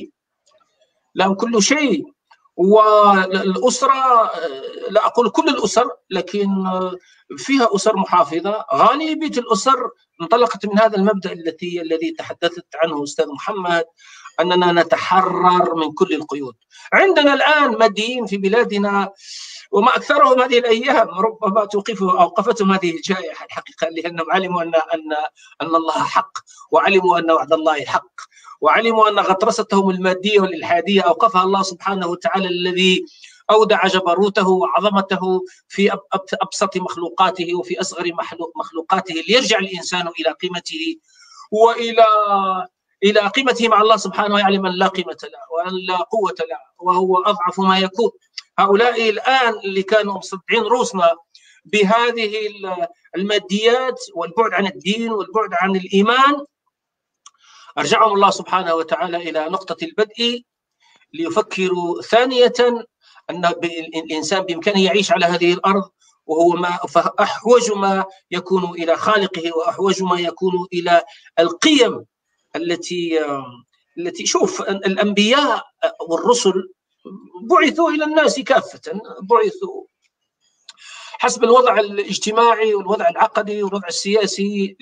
كل شيء، والأسرة لا أقول كل الأسر، لكن فيها أسر محافظة. غالبية الأسر انطلقت من هذا المبدأ الذي تحدثت عنه أستاذ محمد، أننا نتحرر من كل القيود. عندنا الآن ماديين في بلادنا وما أكثرهم هذه الأيام ربما أوقفتهم هذه الجائحة الحقيقة، لأنهم علموا أن الله حق، وعلموا أن وعد الله حق، وعلموا أن غطرستهم المادية والإلحادية أوقفها الله سبحانه وتعالى، الذي أودع جبروته وعظمته في أبسط مخلوقاته وفي أصغر مخلوقاته، ليرجع الإنسان إلى قيمته وإلى إلى قيمته مع الله سبحانه ويعلم أن لا قيمة له وأن لا قوة له وهو أضعف ما يكون. هؤلاء الآن اللي كانوا مصدعين رؤوسنا بهذه الماديات والبعد عن الدين والبعد عن الإيمان، أرجعهم الله سبحانه وتعالى إلى نقطة البدء ليفكروا ثانية أن الإنسان بإمكانه يعيش على هذه الأرض، وهو أحوج ما يكون إلى خالقه وأحوج ما يكون إلى القيم التي شوف الأنبياء والرسل بعثوا إلى الناس كافة، بعثوا حسب الوضع الاجتماعي والوضع العقدي والوضع السياسي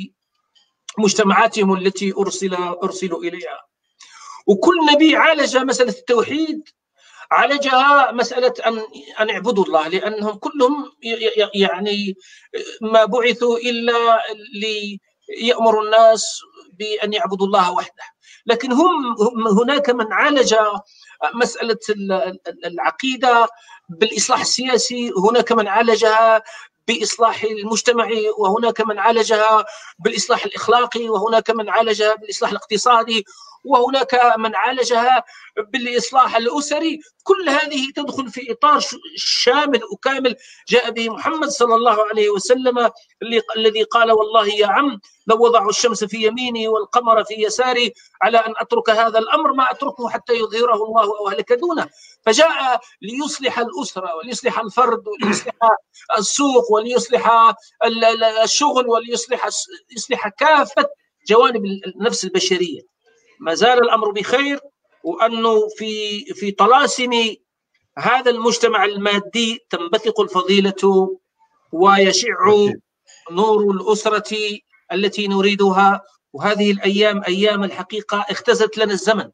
لمجتمعاتهم التي أرسلوا إليها. وكل نبي عالج مسألة التوحيد، عالجها مسألة أن يعبدوا الله، لأنهم كلهم يعني ما بعثوا إلا ليأمروا الناس بأن يعبدوا الله وحده. لكن هناك من عالج مسألة العقيدة بالإصلاح السياسي، هناك من عالجها بإصلاح المجتمعي، وهناك من عالجها بالإصلاح الإخلاقي، وهناك من عالجها بالإصلاح الاقتصادي، وهناك من عالجها بالإصلاح الأسري. كل هذه تدخل في إطار شامل وكامل جاء به محمد صلى الله عليه وسلم، الذي قال: والله يا عم لو وضعوا الشمس في يميني والقمر في يساري على أن أترك هذا الأمر ما أتركه حتى يظهره الله أو أهلك دونه. فجاء ليصلح الأسرة وليصلح الفرد وليصلح السوق وليصلح الشغل وليصلح كافة جوانب النفس البشرية. ما زال الأمر بخير، وأنه في طلاسم هذا المجتمع المادي تنبثق الفضيلة ويشع نور الأسرة التي نريدها. وهذه الأيام أيام الحقيقة اختزت لنا الزمن.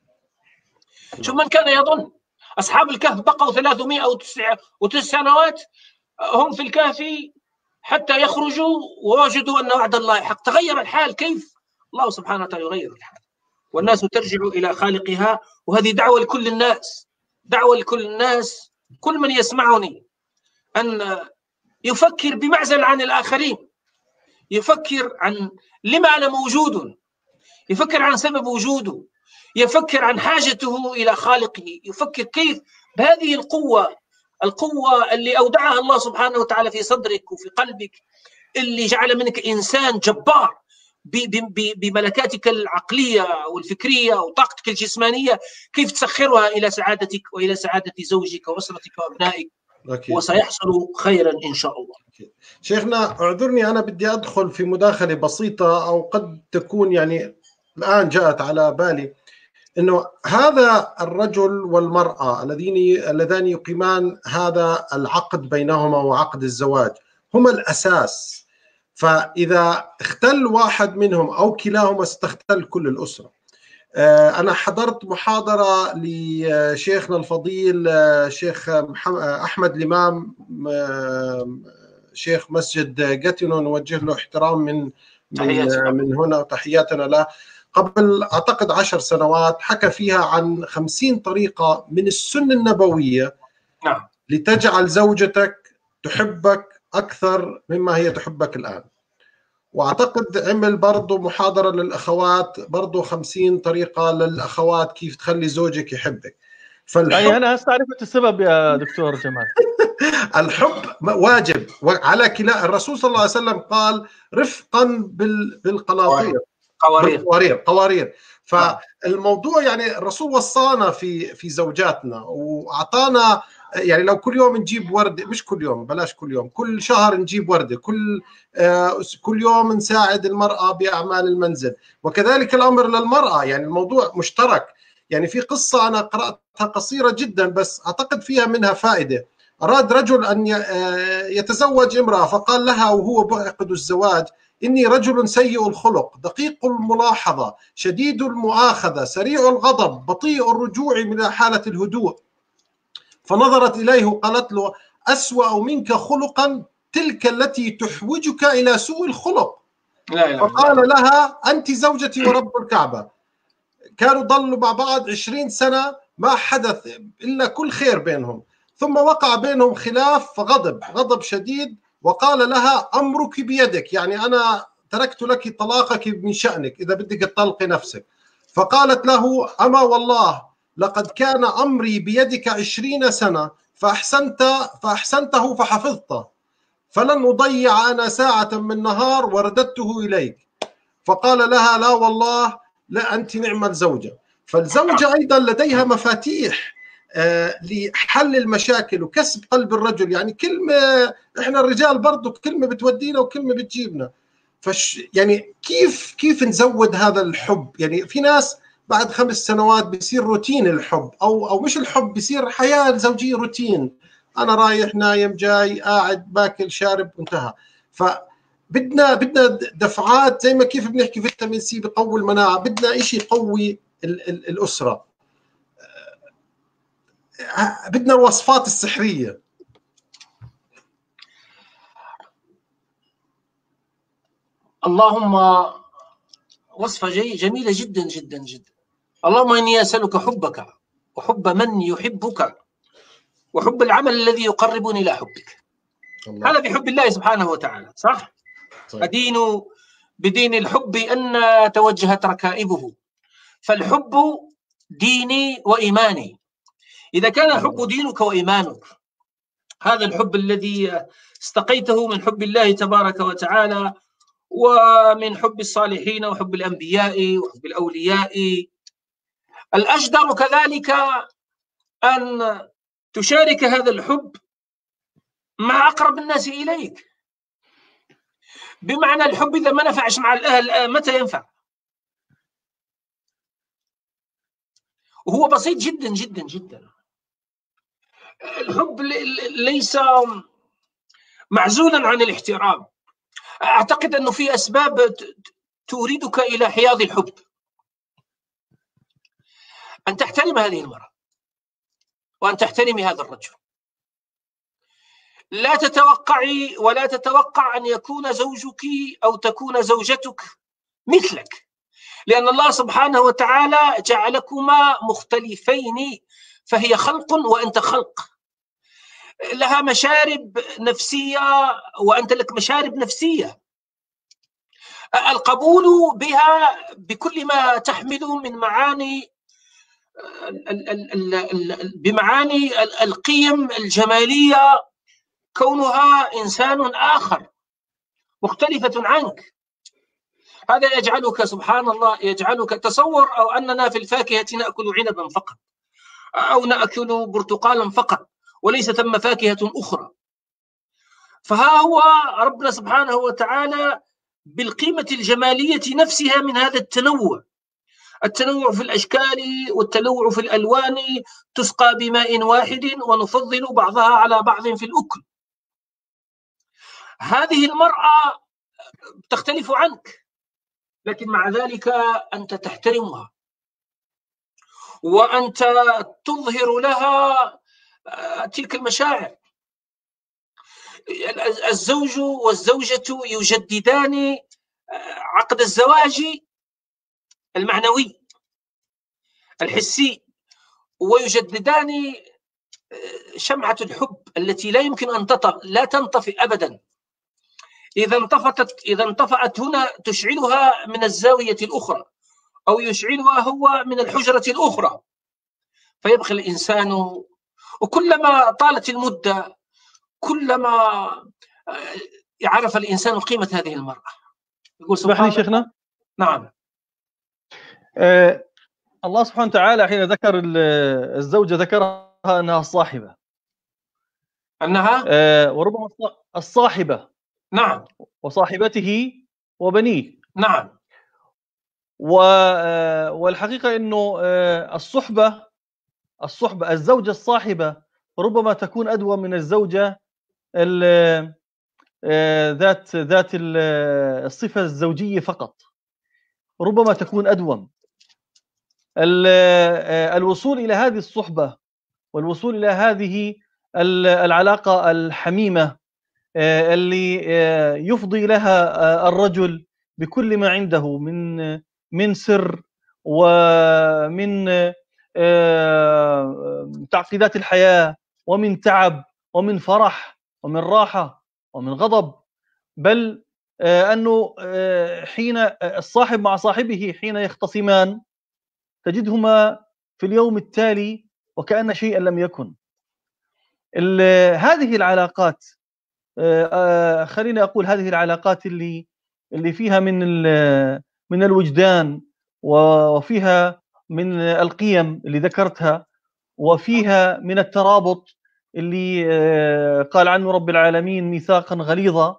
شوف من كان يظن أصحاب الكهف بقوا 309 سنوات هم في الكهف حتى يخرجوا ووجدوا أن وعد الله حق. تغير الحال كيف؟ الله سبحانه وتعالى يغير الحال والناس ترجع إلى خالقها. وهذه دعوة لكل الناس، دعوة لكل الناس، كل من يسمعني أن يفكر بمعزل عن الآخرين، يفكر عن لما أنا موجود، يفكر عن سبب وجوده، يفكر عن حاجته إلى خالقه، يفكر كيف بهذه القوة اللي أودعها الله سبحانه وتعالى في صدرك وفي قلبك، اللي جعل منك إنسان جبار بملكاتك العقلية والفكرية وطاقتك الجسمانية، كيف تسخرها إلى سعادتك وإلى سعادة زوجك وأسرتك وأبنائك. وسيحصل خيرا إن شاء الله. شيخنا اعذرني، أنا بدي أدخل في مداخلة بسيطة أو قد تكون يعني الآن جاءت على بالي، إنه هذا الرجل والمرأة اللذان يقيمان هذا العقد بينهما وعقد الزواج هما الأساس. فإذا اختل واحد منهم أو كلاهما استختل كل الأسرة. أنا حضرت محاضرة لشيخنا الفضيل شيخ أحمد الإمام، شيخ مسجد قتنو، نوجه له احترام من هنا وتحياتنا له. قبل أعتقد 10 سنوات حكى فيها عن 50 طريقة من السنة النبوية لتجعل زوجتك تحبك أكثر مما هي تحبك الآن. وأعتقد عمل برضو محاضرة للأخوات، برضو 50 طريقة للأخوات كيف تخلي زوجك يحبك. يعني أنا عرفت السبب يا دكتور جمال. الحب واجب على كلا. الرسول صلى الله عليه وسلم قال رفقا بالقناطير قوارير. فالموضوع يعني الرسول وصانا في زوجاتنا وأعطانا، يعني لو كل يوم نجيب وردة، مش كل يوم، بلاش كل يوم، كل شهر نجيب وردة، كل يوم نساعد المرأة بأعمال المنزل، وكذلك الأمر للمرأة. يعني الموضوع مشترك. يعني في قصة أنا قرأتها قصيرة جدا بس أعتقد فيها منها فائدة. أراد رجل أن يتزوج امرأة، فقال لها وهو بعقد الزواج: إني رجل سيء الخلق، دقيق الملاحظة، شديد المؤاخذة، سريع الغضب، بطيء الرجوع من حالة الهدوء. فنظرت إليه وقالت له: أسوأ منك خلقا تلك التي تحوجك إلى سوء الخلق. فقال لها: أنت زوجتي ورب الكعبة. كانوا ضلوا مع بعض 20 سنة ما حدث إلا كل خير بينهم، ثم وقع بينهم خلاف فغضب غضب شديد وقال لها: أمرك بيدك، يعني أنا تركت لك طلاقك من شأنك إذا بدك تطلقي نفسك. فقالت له: أما والله لقد كان أمري بيدك 20 سنة فأحسنته فحفظته، فلن أضيع أنا ساعة من نهار ورددته إليك. فقال لها: لا والله، لا، أنت نعم الزوجة. فالزوجة أيضا لديها مفاتيح لحل المشاكل وكسب قلب الرجل. يعني كلمة، إحنا الرجال برضو كلمة بتودينا وكلمة بتجيبنا. يعني كيف نزود هذا الحب؟ يعني في ناس بعد 5 سنوات بيصير روتين الحب، أو مش الحب، بيصير حياة زوجية روتين. أنا رايح نايم جاي قاعد باكل شارب وانتهى. بدنا دفعات، زي ما كيف بنحكي فيتامين سي بقوي المناعة، بدنا إشي يقوي الأسرة. بدنا الوصفات السحرية. اللهم وصفة جميلة جدا جدا جدا. اللهم إني أسألك حبك وحب من يحبك وحب العمل الذي يقربني إلى حبك. الله. هذا بحب الله سبحانه وتعالى، صح؟ طيب. أدين بدين الحب أن توجهت ركائبه، فالحب ديني وإيماني. إذا كان الحب دينك وإيمانك، هذا الحب الذي استقيته من حب الله تبارك وتعالى ومن حب الصالحين وحب الأنبياء وحب الأولياء، الأجدر كذلك أن تشارك هذا الحب مع أقرب الناس إليك. بمعنى الحب إذا ما نفعش مع الأهل متى ينفع؟ وهو بسيط جدا جدا جدا. الحب ليس معزولا عن الاحترام. أعتقد أنه في أسباب تريدك إلى حياض الحب. أن تحترم هذه المرأة وأن تحترمي هذا الرجل. لا تتوقعي ولا تتوقع أن يكون زوجك أو تكون زوجتك مثلك، لأن الله سبحانه وتعالى جعلكما مختلفين، فهي خلق وأنت خلق. لها مشارب نفسية وأنت لك مشارب نفسية. القبول بها بكل ما تحمل من معاني، بمعاني القيم الجمالية، كونها إنسان آخر مختلفة عنك، هذا يجعلك سبحان الله، يجعلك تصور أو أننا في الفاكهة نأكل عنبا فقط أو نأكل برتقالا فقط وليس ثم فاكهة أخرى. فها هو ربنا سبحانه وتعالى بالقيمة الجمالية نفسها من هذا التنوع في الأشكال والتنوع في الألوان، تسقى بماء واحد ونفضل بعضها على بعض في الأكل. هذه المرأة تختلف عنك، لكن مع ذلك أنت تحترمها وأنت تظهر لها تلك المشاعر. الزوج والزوجة يجددان عقد الزواج المعنوي الحسي، ويجددان شمعة الحب التي لا يمكن أن لا تنطفئ أبدا. إذا انطفأت هنا تشعلها من الزاوية الأخرى أو يشعلها هو من الحجرة الأخرى، فيبقى الإنسان، وكلما طالت المدة كلما عرف الإنسان قيمة هذه المرأة. يقول سبحان الله. شيخنا، نعم. الله سبحانه وتعالى حين ذكر الزوجة ذكرها أنها الصاحبة، أنها وربما الصاحبة، نعم، وصاحبته وبنيه، نعم. والحقيقة أنه الصحبة الزوجة الصاحبة ربما تكون أدوم من الزوجة ذات الصفة الزوجية فقط، ربما تكون أدوم. الوصول إلى هذه الصحبة والوصول إلى هذه العلاقة الحميمة اللي يفضي لها الرجل بكل ما عنده من سر ومن تعقيدات الحياة ومن تعب ومن فرح ومن راحة ومن غضب، بل أنه حين الصاحب مع صاحبه حين يختصمان تجدهما في اليوم التالي وكأن شيئا لم يكن. هذه العلاقات، خليني أقول هذه العلاقات اللي فيها من الوجدان، وفيها من القيم اللي ذكرتها، وفيها من الترابط اللي قال عنه رب العالمين ميثاقا غليظا.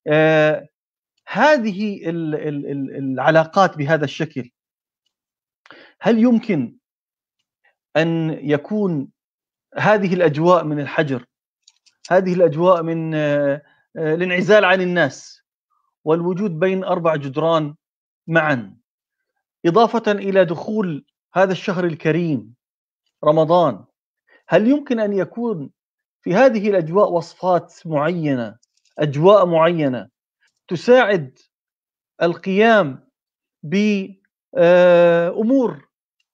هذه العلاقات بهذا الشكل، هل يمكن أن يكون هذه الأجواء من الحجر، هذه الأجواء من الانعزال عن الناس والوجود بين 4 جدران معا، إضافة إلى دخول هذا الشهر الكريم رمضان، هل يمكن أن يكون في هذه الأجواء وصفات معينة، أجواء معينة تساعد القيام بأمور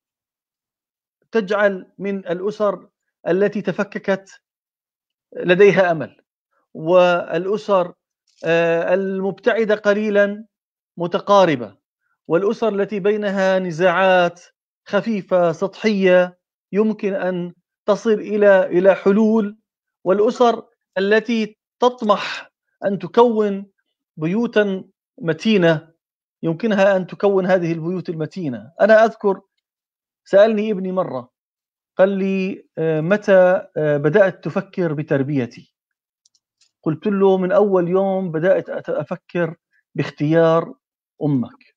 تجعل من الأسر التي تفككت لديها أمل، والأسر المبتعدة قليلا متقاربة، والأسر التي بينها نزاعات خفيفة سطحية يمكن أن تصل إلى حلول، والأسر التي تطمح أن تكون بيوتا متينة يمكنها أن تكون هذه البيوت المتينة. أنا أذكر سألني ابني مرة، قال لي متى بدأت تفكر بتربيتي؟ قلت له من أول يوم بدأت أفكر باختيار أمك.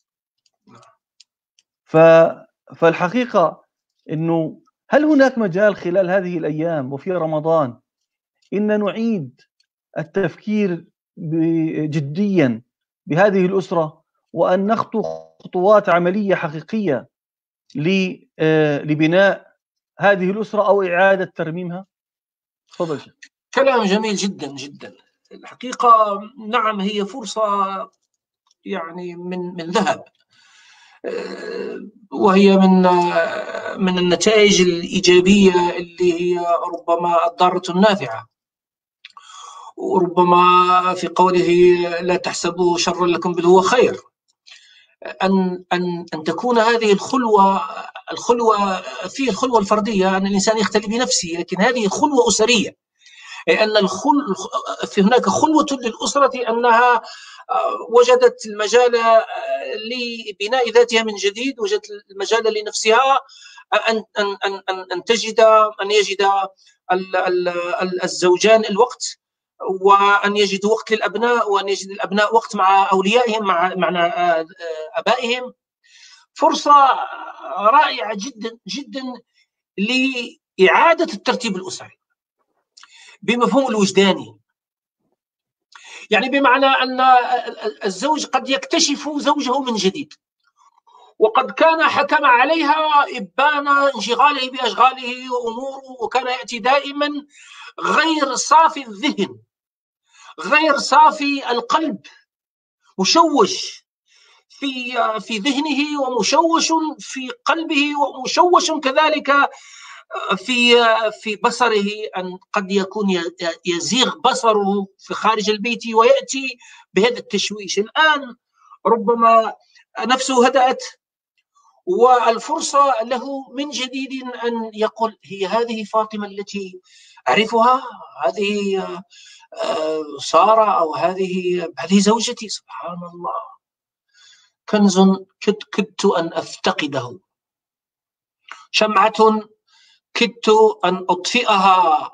فالحقيقة أنه هل هناك مجال خلال هذه الأيام وفي رمضان إن نعيد التفكير جديا بهذه الأسرة، وأن نخطو خطوات عملية حقيقية لبناء هذه الأسرة أو إعادة ترميمها؟ تفضل شيخ. كلام جميل جدا جدا. الحقيقة نعم، هي فرصة يعني من ذهب، وهي من النتائج الإيجابية اللي هي ربما الضارة النافعة، وربما في قوله لا تحسبوا شرا لكم بل هو خير. أن تكون هذه الخلوة في الخلوة الفردية، أن الإنسان يختلي بنفسه، لكن هذه خلوة أسرية، أن في هناك خلوة للأسرة أنها وجدت المجال لبناء ذاتها من جديد، وجدت المجال لنفسها أن يجد الزوجان الوقت، وأن يجدوا وقت للأبناء، وأن يجد الأبناء وقت مع أوليائهم، مع أبائهم. فرصة رائعة جدا جدا لإعادة الترتيب الأسري بمفهوم الوجداني، يعني بمعنى أن الزوج قد يكتشف زوجه من جديد، وقد كان حكم عليها إبان انشغاله بأشغاله وأموره، وكان يأتي دائما غير صافي الذهن، غير صافي القلب، مشوش في ذهنه، ومشوش في قلبه، ومشوش كذلك في بصره، أن قد يكون يزيغ بصره في خارج البيت ويأتي بهذا التشويش. الآن ربما نفسه هدأت، والفرصة له من جديد أن يقول هي هذه فاطمة التي أعرفها، هذه سارة، أو هذه زوجتي. سبحان الله، كنز كدت أن أفتقده، شمعة كدت أن أطفئها،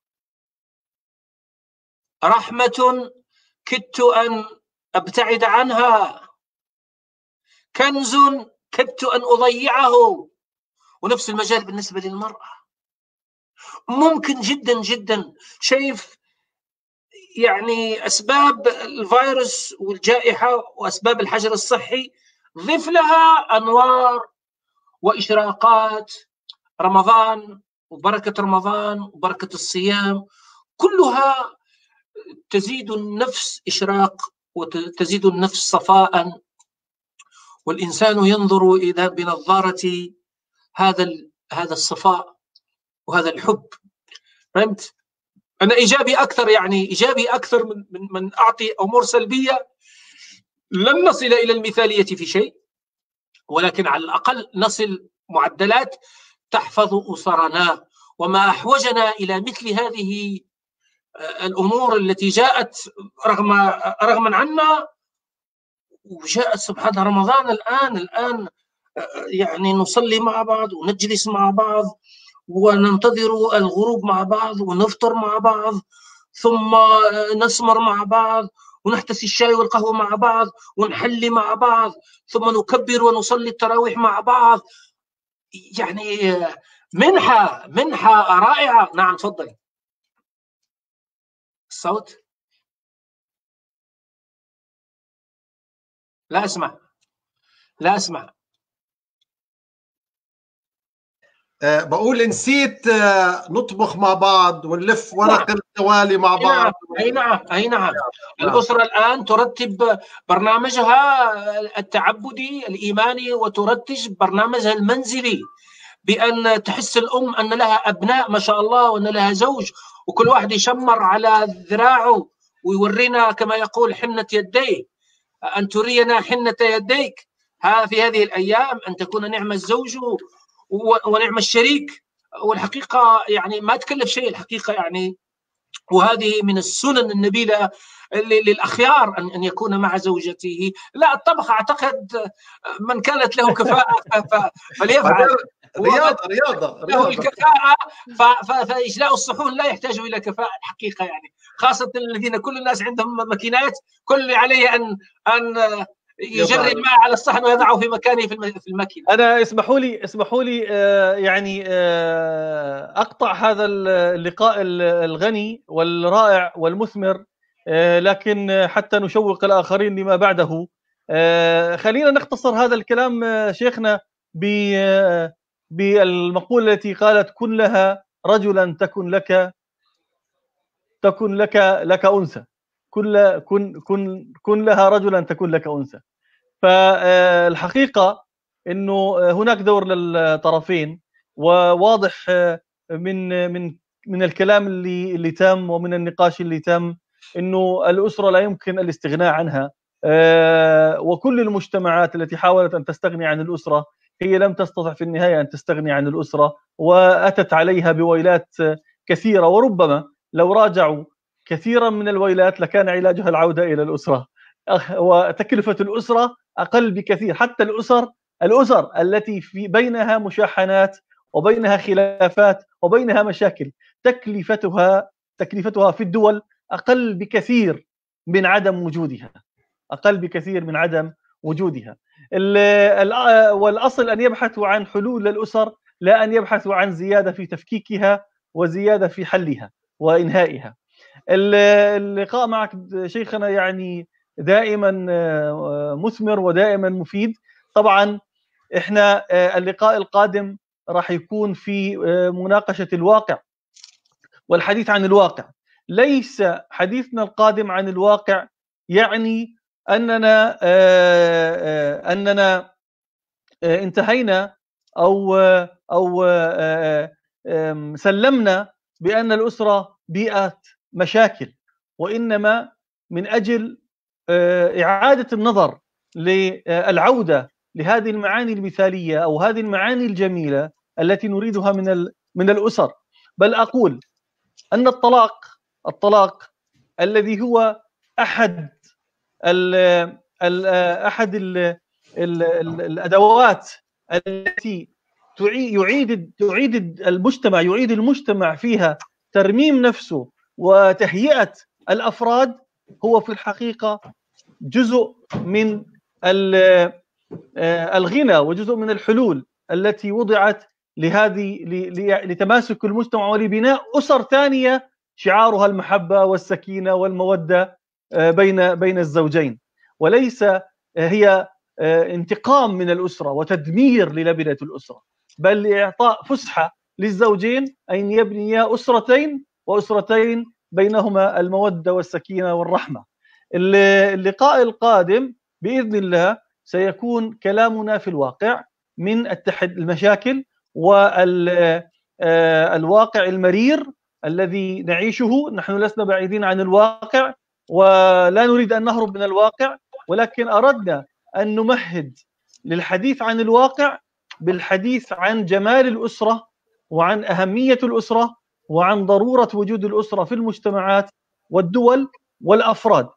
رحمة كدت أن أبتعد عنها، كنز كدت أن أضيعه. ونفس المجال بالنسبة للمرأة، ممكن جدا جدا. شايف يعني أسباب الفيروس والجائحة وأسباب الحجر الصحي، ضيف لها أنوار وإشراقات رمضان، وبركة رمضان وبركة الصيام، كلها تزيد النفس إشراق وتزيد النفس صفاء، والإنسان ينظر إلى بنظارة هذا الصفاء وهذا الحب. فهمت؟ أنا إيجابي أكثر، يعني إيجابي أكثر من أعطي أمور سلبية، لن نصل إلى المثالية في شيء، ولكن على الأقل نصل معدلات تحفظ أسرنا. وما أحوجنا إلى مثل هذه الأمور التي جاءت رغما عنا، وجاءت سبحان رمضان الآن يعني نصلي مع بعض ونجلس مع بعض وننتظر الغروب مع بعض ونفطر مع بعض، ثم نسمر مع بعض ونحتسي الشاي والقهوة مع بعض ونحلي مع بعض، ثم نكبر ونصلي التراويح مع بعض. يعني منحة رائعة. نعم تفضل. الصوت لا أسمع. بقول نسيت نطبخ مع بعض ونلف ورق التوالي مع بعض. أي نعم. الأسرة الآن ترتب برنامجها التعبدي الإيماني وترتج برنامجها المنزلي، بأن تحس الأم أن لها أبناء ما شاء الله وأن لها زوج، وكل واحد يشمر على ذراعه ويورينا كما يقول حنة يديه، أن ترينا حنة يديك في هذه الأيام، أن تكون نعم الزوج ونعم الشريك. والحقيقة يعني ما تكلف شيء الحقيقة يعني، وهذه من السنن النبيلة للأخيار أن يكون مع زوجته. لا الطبخ أعتقد من كانت له كفاءة فليفعل. رياضة له الكفاءة، فإجلاء الصحون لا يحتاج إلى كفاءة الحقيقة يعني، خاصة الذين كل الناس عندهم ماكينات، كل اللي عليه أن يجري الماء على الصحن ويضعه في مكانه في الماكينة. أنا اسمحوا لي يعني أقطع هذا اللقاء الغني والرائع والمثمر، لكن حتى نشوق الآخرين لما بعده خلينا نختصر هذا الكلام شيخنا بالمقولة التي قالت: كن لها رجلا تكن لك أنثى، كن لها رجلا تكن لك أنثى. فالحقيقة إنه هناك دور للطرفين، وواضح من الكلام اللي تم ومن النقاش اللي تم إنه الأسرة لا يمكن الاستغناء عنها، وكل المجتمعات التي حاولت أن تستغني عن الأسرة هي لم تستطع في النهاية أن تستغني عن الأسرة، وأتت عليها بويلات كثيرة، وربما لو راجعوا كثيرا من الويلات لكان علاجها العودة إلى الأسرة، وتكلفة الأسرة أقل بكثير. حتى الأسر التي في بينها مشاحنات وبينها خلافات وبينها مشاكل تكلفتها في الدول أقل بكثير من عدم وجودها. والأصل أن يبحثوا عن حلول للأسر، لا أن يبحثوا عن زيادة في تفكيكها وزيادة في حلها وإنهائها. اللقاء معك شيخنا يعني دائما مثمر ودائما مفيد. طبعا احنا اللقاء القادم راح يكون في مناقشة الواقع والحديث عن الواقع. ليس حديثنا القادم عن الواقع يعني أننا انتهينا أو سلمنا بأن الأسرة بيئة مشاكل، وإنما من أجل إعادة النظر للعودة لهذه المعاني المثالية أو هذه المعاني الجميلة التي نريدها من الأسر. بل أقول أن الطلاق الذي هو أحد الأدوات التي يعيد المجتمع فيها ترميم نفسه وتهيئة الأفراد، هو في الحقيقة جزء من الغنى وجزء من الحلول التي وضعت لتماسك المجتمع ولبناء أسر ثانية شعارها المحبة والسكينة والمودة بين الزوجين، وليس هي انتقام من الأسرة وتدمير للبنة الأسرة، بل لإعطاء فسحة للزوجين أن يبنيا أسرتين بينهما المودة والسكينة والرحمة. اللقاء القادم بإذن الله سيكون كلامنا في الواقع من المشاكل والواقع المرير الذي نعيشه. نحن لسنا بعيدين عن الواقع ولا نريد أن نهرب من الواقع، ولكن أردنا أن نمهد للحديث عن الواقع بالحديث عن جمال الأسرة وعن أهمية الأسرة وعن ضرورة وجود الأسرة في المجتمعات والدول والأفراد.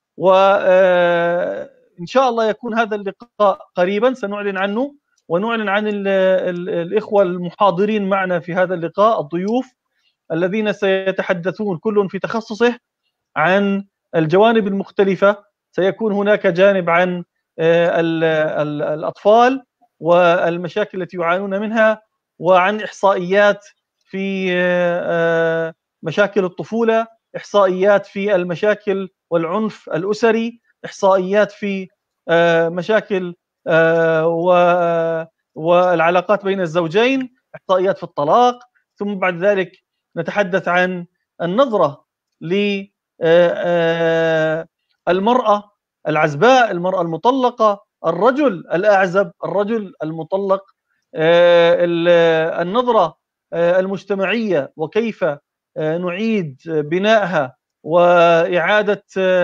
وإن شاء الله يكون هذا اللقاء قريبا، سنعلن عنه ونعلن عن الإخوة المحاضرين معنا في هذا اللقاء، الضيوف الذين سيتحدثون كل في تخصصه عن الجوانب المختلفة. سيكون هناك جانب عن الأطفال والمشاكل التي يعانون منها، وعن إحصائيات في مشاكل الطفولة، إحصائيات في المشاكل والعنف الأسري، إحصائيات في مشاكل والعلاقات بين الزوجين، إحصائيات في الطلاق. ثم بعد ذلك نتحدث عن النظرة للمرأة العزباء، المرأة المطلقة، الرجل الأعزب، الرجل المطلق، النظرة المجتمعية وكيف نعيد بنائها وإعادة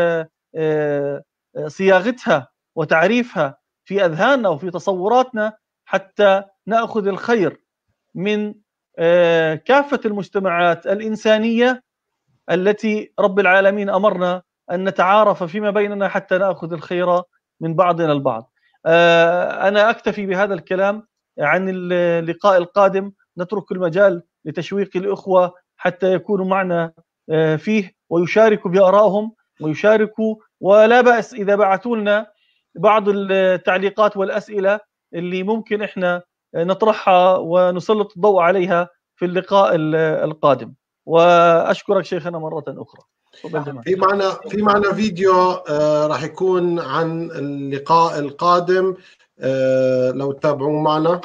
صياغتها وتعريفها في أذهاننا وفي تصوراتنا حتى نأخذ الخير من كافة المجتمعات الإنسانية التي رب العالمين أمرنا أن نتعارف فيما بيننا حتى نأخذ الخير من بعضنا البعض. أنا أكتفي بهذا الكلام. عن اللقاء القادم نترك المجال لتشويق الإخوة حتى يكونوا معنا فيه ويشاركوا بآرائهم ويشاركوا، ولا بأس إذا بعثوا لنا بعض التعليقات والأسئلة اللي ممكن إحنا نطرحها ونسلط الضوء عليها في اللقاء القادم. وأشكرك شيخنا مرة أخرى. في معنا فيديو راح يكون عن اللقاء القادم، لو تتابعوا معنا.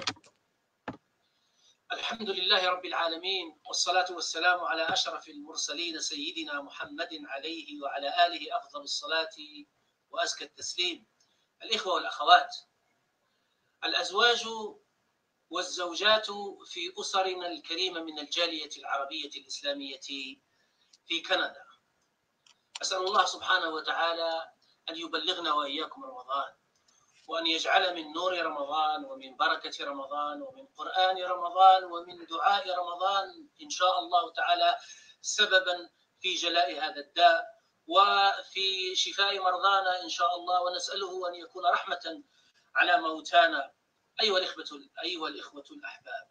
الحمد لله رب العالمين، والصلاة والسلام على أشرف المرسلين سيدنا محمد عليه وعلى آله أفضل الصلاة وأزكى التسليم. الإخوة والأخوات، الأزواج والزوجات في أسرنا الكريمة من الجالية العربية الإسلامية في كندا، أسأل الله سبحانه وتعالى أن يبلغنا وإياكم رمضان، وأن يجعل من نور رمضان ومن بركة رمضان ومن قرآن رمضان ومن دعاء رمضان إن شاء الله تعالى سببا في جلاء هذا الداء وفي شفاء مرضانا إن شاء الله، ونسأله أن يكون رحمة على موتانا. أيها الإخوة الأحباب،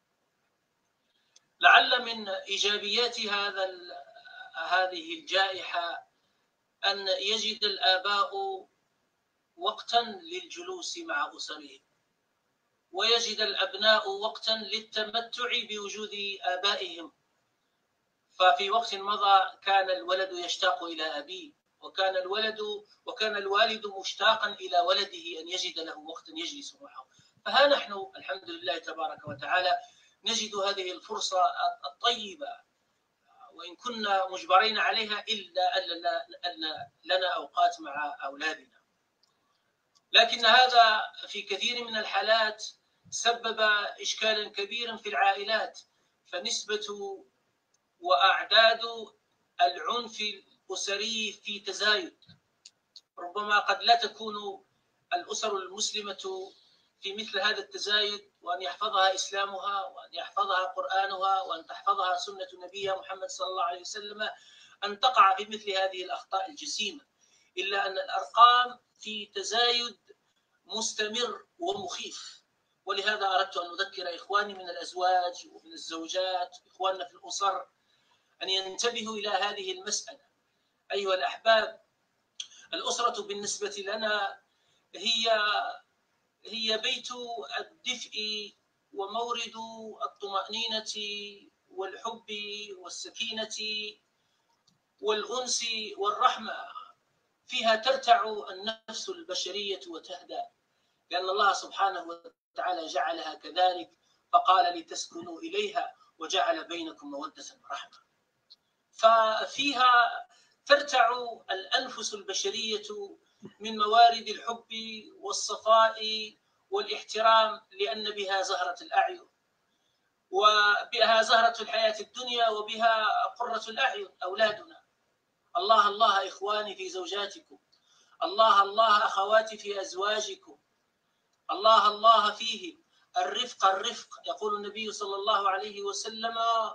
لعل من إيجابيات هذه الجائحة أن يجد الآباء وقتا للجلوس مع أسرهم، ويجد الأبناء وقتا للتمتع بوجود آبائهم. ففي وقت مضى كان الولد يشتاق إلى أبيه، وكان الوالد مشتاقا إلى ولده أن يجد له وقتا يجلس معه. فها نحن الحمد لله تبارك وتعالى نجد هذه الفرصة الطيبة، وإن كنا مجبرين عليها إلا أن لنا أوقات مع أولادنا. لكن هذا في كثير من الحالات سبب إشكالا كبيرا في العائلات، فنسبة وأعداد العنف الأسري في تزايد. ربما قد لا تكون الأسر المسلمة في مثل هذا التزايد، وأن يحفظها إسلامها وأن يحفظها قرآنها وأن تحفظها سنة نبيها محمد صلى الله عليه وسلم، أن تقع في مثل هذه الأخطاء الجسيمة، إلا أن الأرقام في تزايد مستمر ومخيف. ولهذا أردت أن أذكر إخواني من الأزواج ومن الزوجات، إخواننا في الأسر، أن ينتبهوا إلى هذه المسألة. أيها الأحباب، الأسرة بالنسبة لنا هي بيت الدفء ومورد الطمأنينة والحب والسكينة والأنس والرحمة. فيها ترتع النفس البشرية وتهدأ، لأن الله سبحانه وتعالى جعلها كذلك، فقال لتسكنوا إليها وجعل بينكم مودة ورحمة. ففيها ترتع الأنفس البشرية من موارد الحب والصفاء والاحترام، لأن بها زهرة الأعين، وبها زهرة الحياة الدنيا، وبها قرة الأعين أولادنا. الله الله إخواني في زوجاتكم، الله الله أخواتي في أزواجكم، الله الله فيه، الرفق الرفق. يقول النبي صلى الله عليه وسلم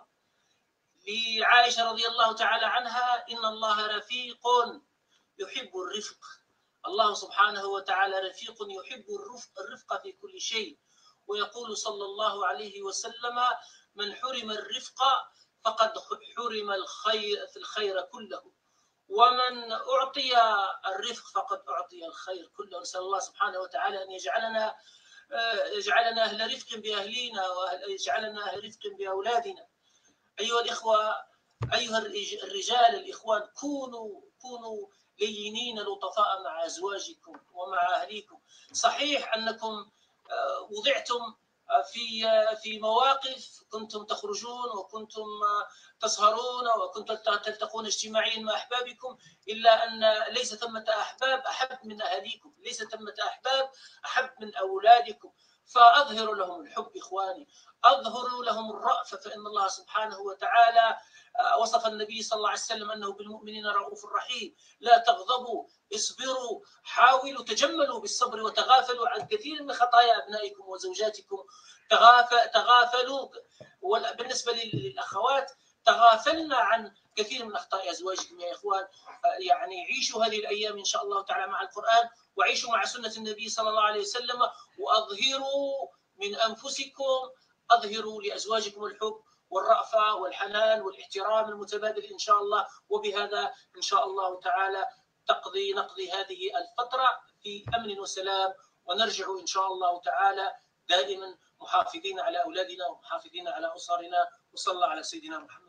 لعائشة رضي الله تعالى عنها: إن الله رفيق يحب الرفق. الله سبحانه وتعالى رفيق يحب الرفق في كل شيء. ويقول صلى الله عليه وسلم: من حرم الرفق فقد حرم الخير كله، ومن أعطي الرفق فقد أعطي الخير كله. نسأل الله سبحانه وتعالى أن يجعلنا أهل رفق بأهلينا، ويجعلنا أهل رفق بأولادنا. أيها الإخوة، أيها الرجال الإخوان، كونوا لينين لطفاء مع أزواجكم ومع أهليكم. صحيح أنكم وضعتم في مواقف كنتم تخرجون وكنتم تسهرون وكنتم تلتقون اجتماعيا مع أحبابكم، إلا أن ليس ثمة أحباب أحب من أهليكم، ليس ثمة أحباب أحب من أولادكم. فأظهروا لهم الحب إخواني، أظهروا لهم الرأفة، فإن الله سبحانه وتعالى وصف النبي صلى الله عليه وسلم أنه بالمؤمنين رؤوف رحيم. لا تغضبوا، اصبروا، حاولوا، تجملوا بالصبر، وتغافلوا عن كثير من خطايا أبنائكم وزوجاتكم. تغافلوا. بالنسبة للأخوات، تغافلنا عن كثير من أخطاء أزواجكم يا إخوان. يعني عيشوا هذه الأيام إن شاء الله تعالى مع القرآن، وعيشوا مع سنة النبي صلى الله عليه وسلم، وأظهروا من أنفسكم، أظهروا لأزواجكم الحب والرأفة والحنان والاحترام المتبادل إن شاء الله. وبهذا إن شاء الله تعالى نقضي هذه الفترة في أمن وسلام، ونرجع إن شاء الله تعالى دائما محافظين على أولادنا ومحافظين على أسرنا. وصلى الله على سيدنا محمد.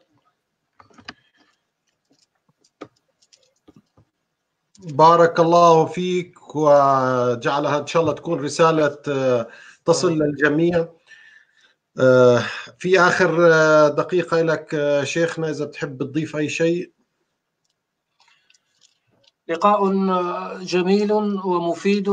بارك الله فيك، وجعلها إن شاء الله تكون رسالة تصل للجميع. في آخر دقيقة لك شيخنا، إذا بتحب تضيف أي شيء. لقاء جميل ومفيد،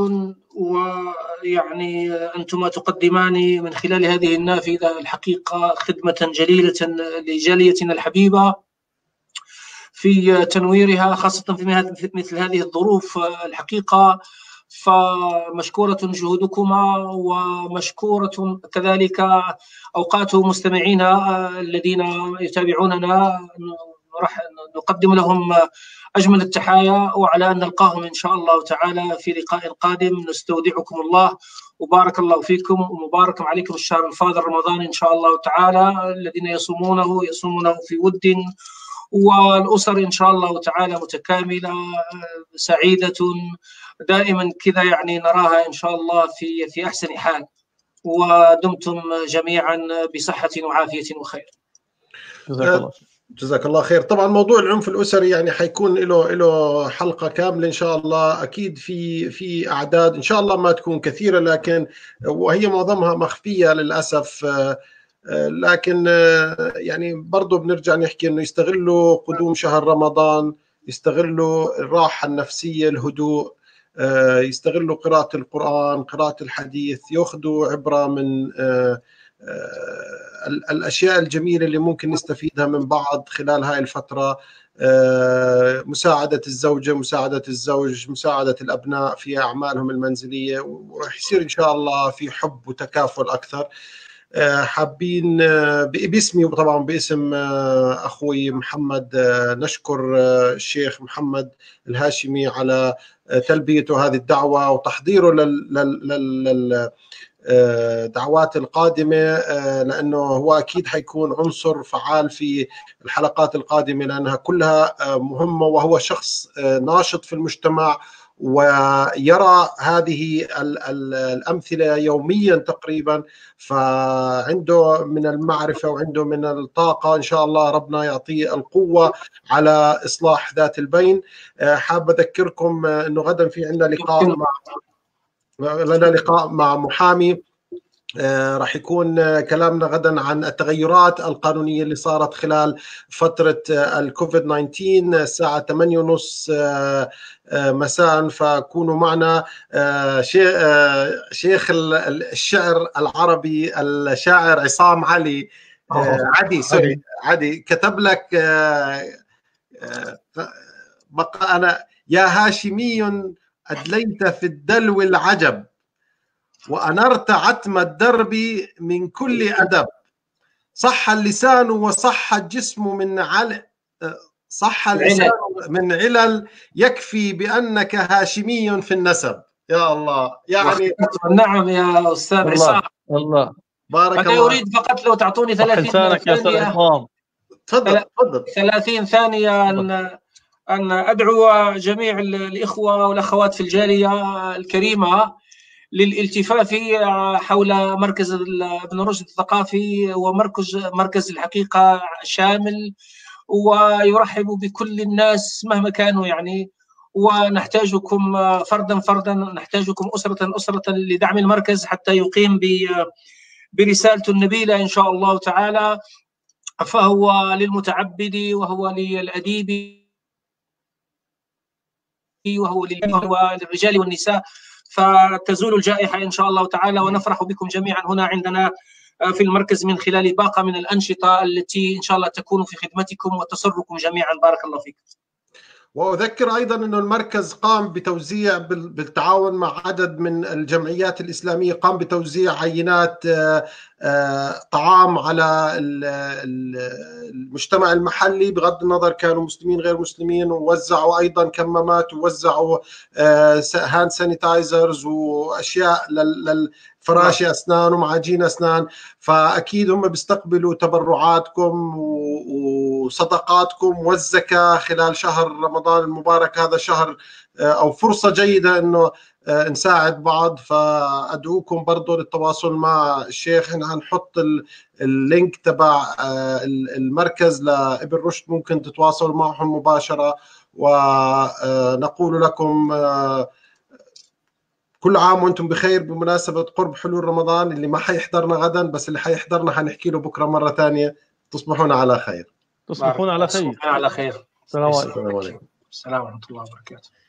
ويعني أنتما تقدمان من خلال هذه النافذة الحقيقة خدمة جليلة لجاليتنا الحبيبة في تنويرها، خاصة في مثل هذه الظروف الحقيقة. فمشكورة جهودكما، ومشكورة كذلك أوقات مستمعينا الذين يتابعوننا. راح نقدم لهم أجمل التحايا، وعلى أن نلقاهم إن شاء الله تعالى في لقاء قادم. نستودعكم الله، وبارك الله فيكم، ومبارك عليكم الشهر الفاضل رمضان إن شاء الله تعالى. الذين يصومونه في ود، والأسر إن شاء الله تعالى متكاملة سعيدة دائما كذا، يعني نراها إن شاء الله في أحسن حال. ودمتم جميعا بصحة وعافية وخير. جزاك الله خير. طبعا موضوع العنف الأسري يعني حيكون له حلقة كاملة إن شاء الله. أكيد في أعداد إن شاء الله ما تكون كثيرة، لكن وهي معظمها مخفية للأسف. لكن يعني برضو بنرجع نحكي إنه يستغلوا قدوم شهر رمضان، يستغلوا الراحة النفسية، الهدوء، يستغلوا قراءة القرآن، قراءة الحديث، يأخذوا عبرة من الأشياء الجميلة اللي ممكن نستفيدها من بعض خلال هاي الفترة. مساعدة الزوجة، مساعدة الزوج، مساعدة الأبناء في أعمالهم المنزلية، ورح يصير إن شاء الله في حب وتكافل أكثر. حابين باسمي وطبعا باسم أخوي محمد نشكر الشيخ محمد الهاشمي على تلبيته هذه الدعوة وتحضيره للدعوات القادمة، لأنه هو أكيد حيكون عنصر فعال في الحلقات القادمة، لأنها كلها مهمة، وهو شخص ناشط في المجتمع ويرى هذه الأمثلة يوميا تقريبا، فعنده من المعرفة وعنده من الطاقة. إن شاء الله ربنا يعطيه القوة على إصلاح ذات البين. حاب أذكركم أنه غدا في عندنا لقاء مع محامي. راح يكون كلامنا غدا عن التغيرات القانونية اللي صارت خلال فترة الكوفيد 19 الساعة 8:30 مساء. فكونوا معنا. شيخ الشعر العربي الشاعر عصام علي عدي كتب لك بقى أنا يا هاشمي أدليت في الدلو العجب، وأنرت عتم الدرب من كل أدب. صح اللسان وصح الجسم صح اللسان من علل، يكفي بأنك هاشمي في النسب. يا الله، يعني نعم يا أستاذ عصام، الله بارك أنا الله. أريد فقط لو تعطوني 30 ثانية. تفضل. 30 ثانية أن أدعو جميع الإخوة والأخوات في الجالية الكريمة للالتفاف حول مركز ابن رشد الثقافي، ومركز الحقيقة شامل، ويرحب بكل الناس مهما كانوا يعني، ونحتاجكم فردا فردا، نحتاجكم أسرة لدعم المركز حتى يقيم برسالته النبيلة إن شاء الله تعالى. فهو للمتعبد، وهو للأديب، وهو للرجال والنساء، فتزول الجائحة إن شاء الله تعالى، ونفرح بكم جميعا هنا عندنا في المركز من خلال باقة من الأنشطة التي إن شاء الله تكون في خدمتكم وتسركم جميعا. بارك الله فيكم. وأذكر أيضا أن المركز قام بتوزيع بالتعاون مع عدد من الجمعيات الإسلامية، قام بتوزيع عينات طعام على المجتمع المحلي بغض النظر كانوا مسلمين غير مسلمين، ووزعوا أيضا كمامات، ووزعوا هاند سانيتايزرز وأشياء فراشي أسنان ومعاجين أسنان. فأكيد هم بيستقبلوا تبرعاتكم وصدقاتكم والزكاة خلال شهر رمضان المبارك. هذا شهر أو فرصة جيدة أنه نساعد بعض. فأدعوكم برضو للتواصل مع الشيخ. هنحط اللينك تبع المركز لابن رشد، ممكن تتواصلوا معهم مباشرة. ونقول لكم كل عام وانتم بخير بمناسبة قرب حلول رمضان. اللي ما حيحضرنا غدا، بس اللي حيحضرنا حنحكي له بكرة مرة ثانية. تصبحون على خير. تصبحون على خير. على خير. السلام عليكم. السلام ورحمة الله وبركاته.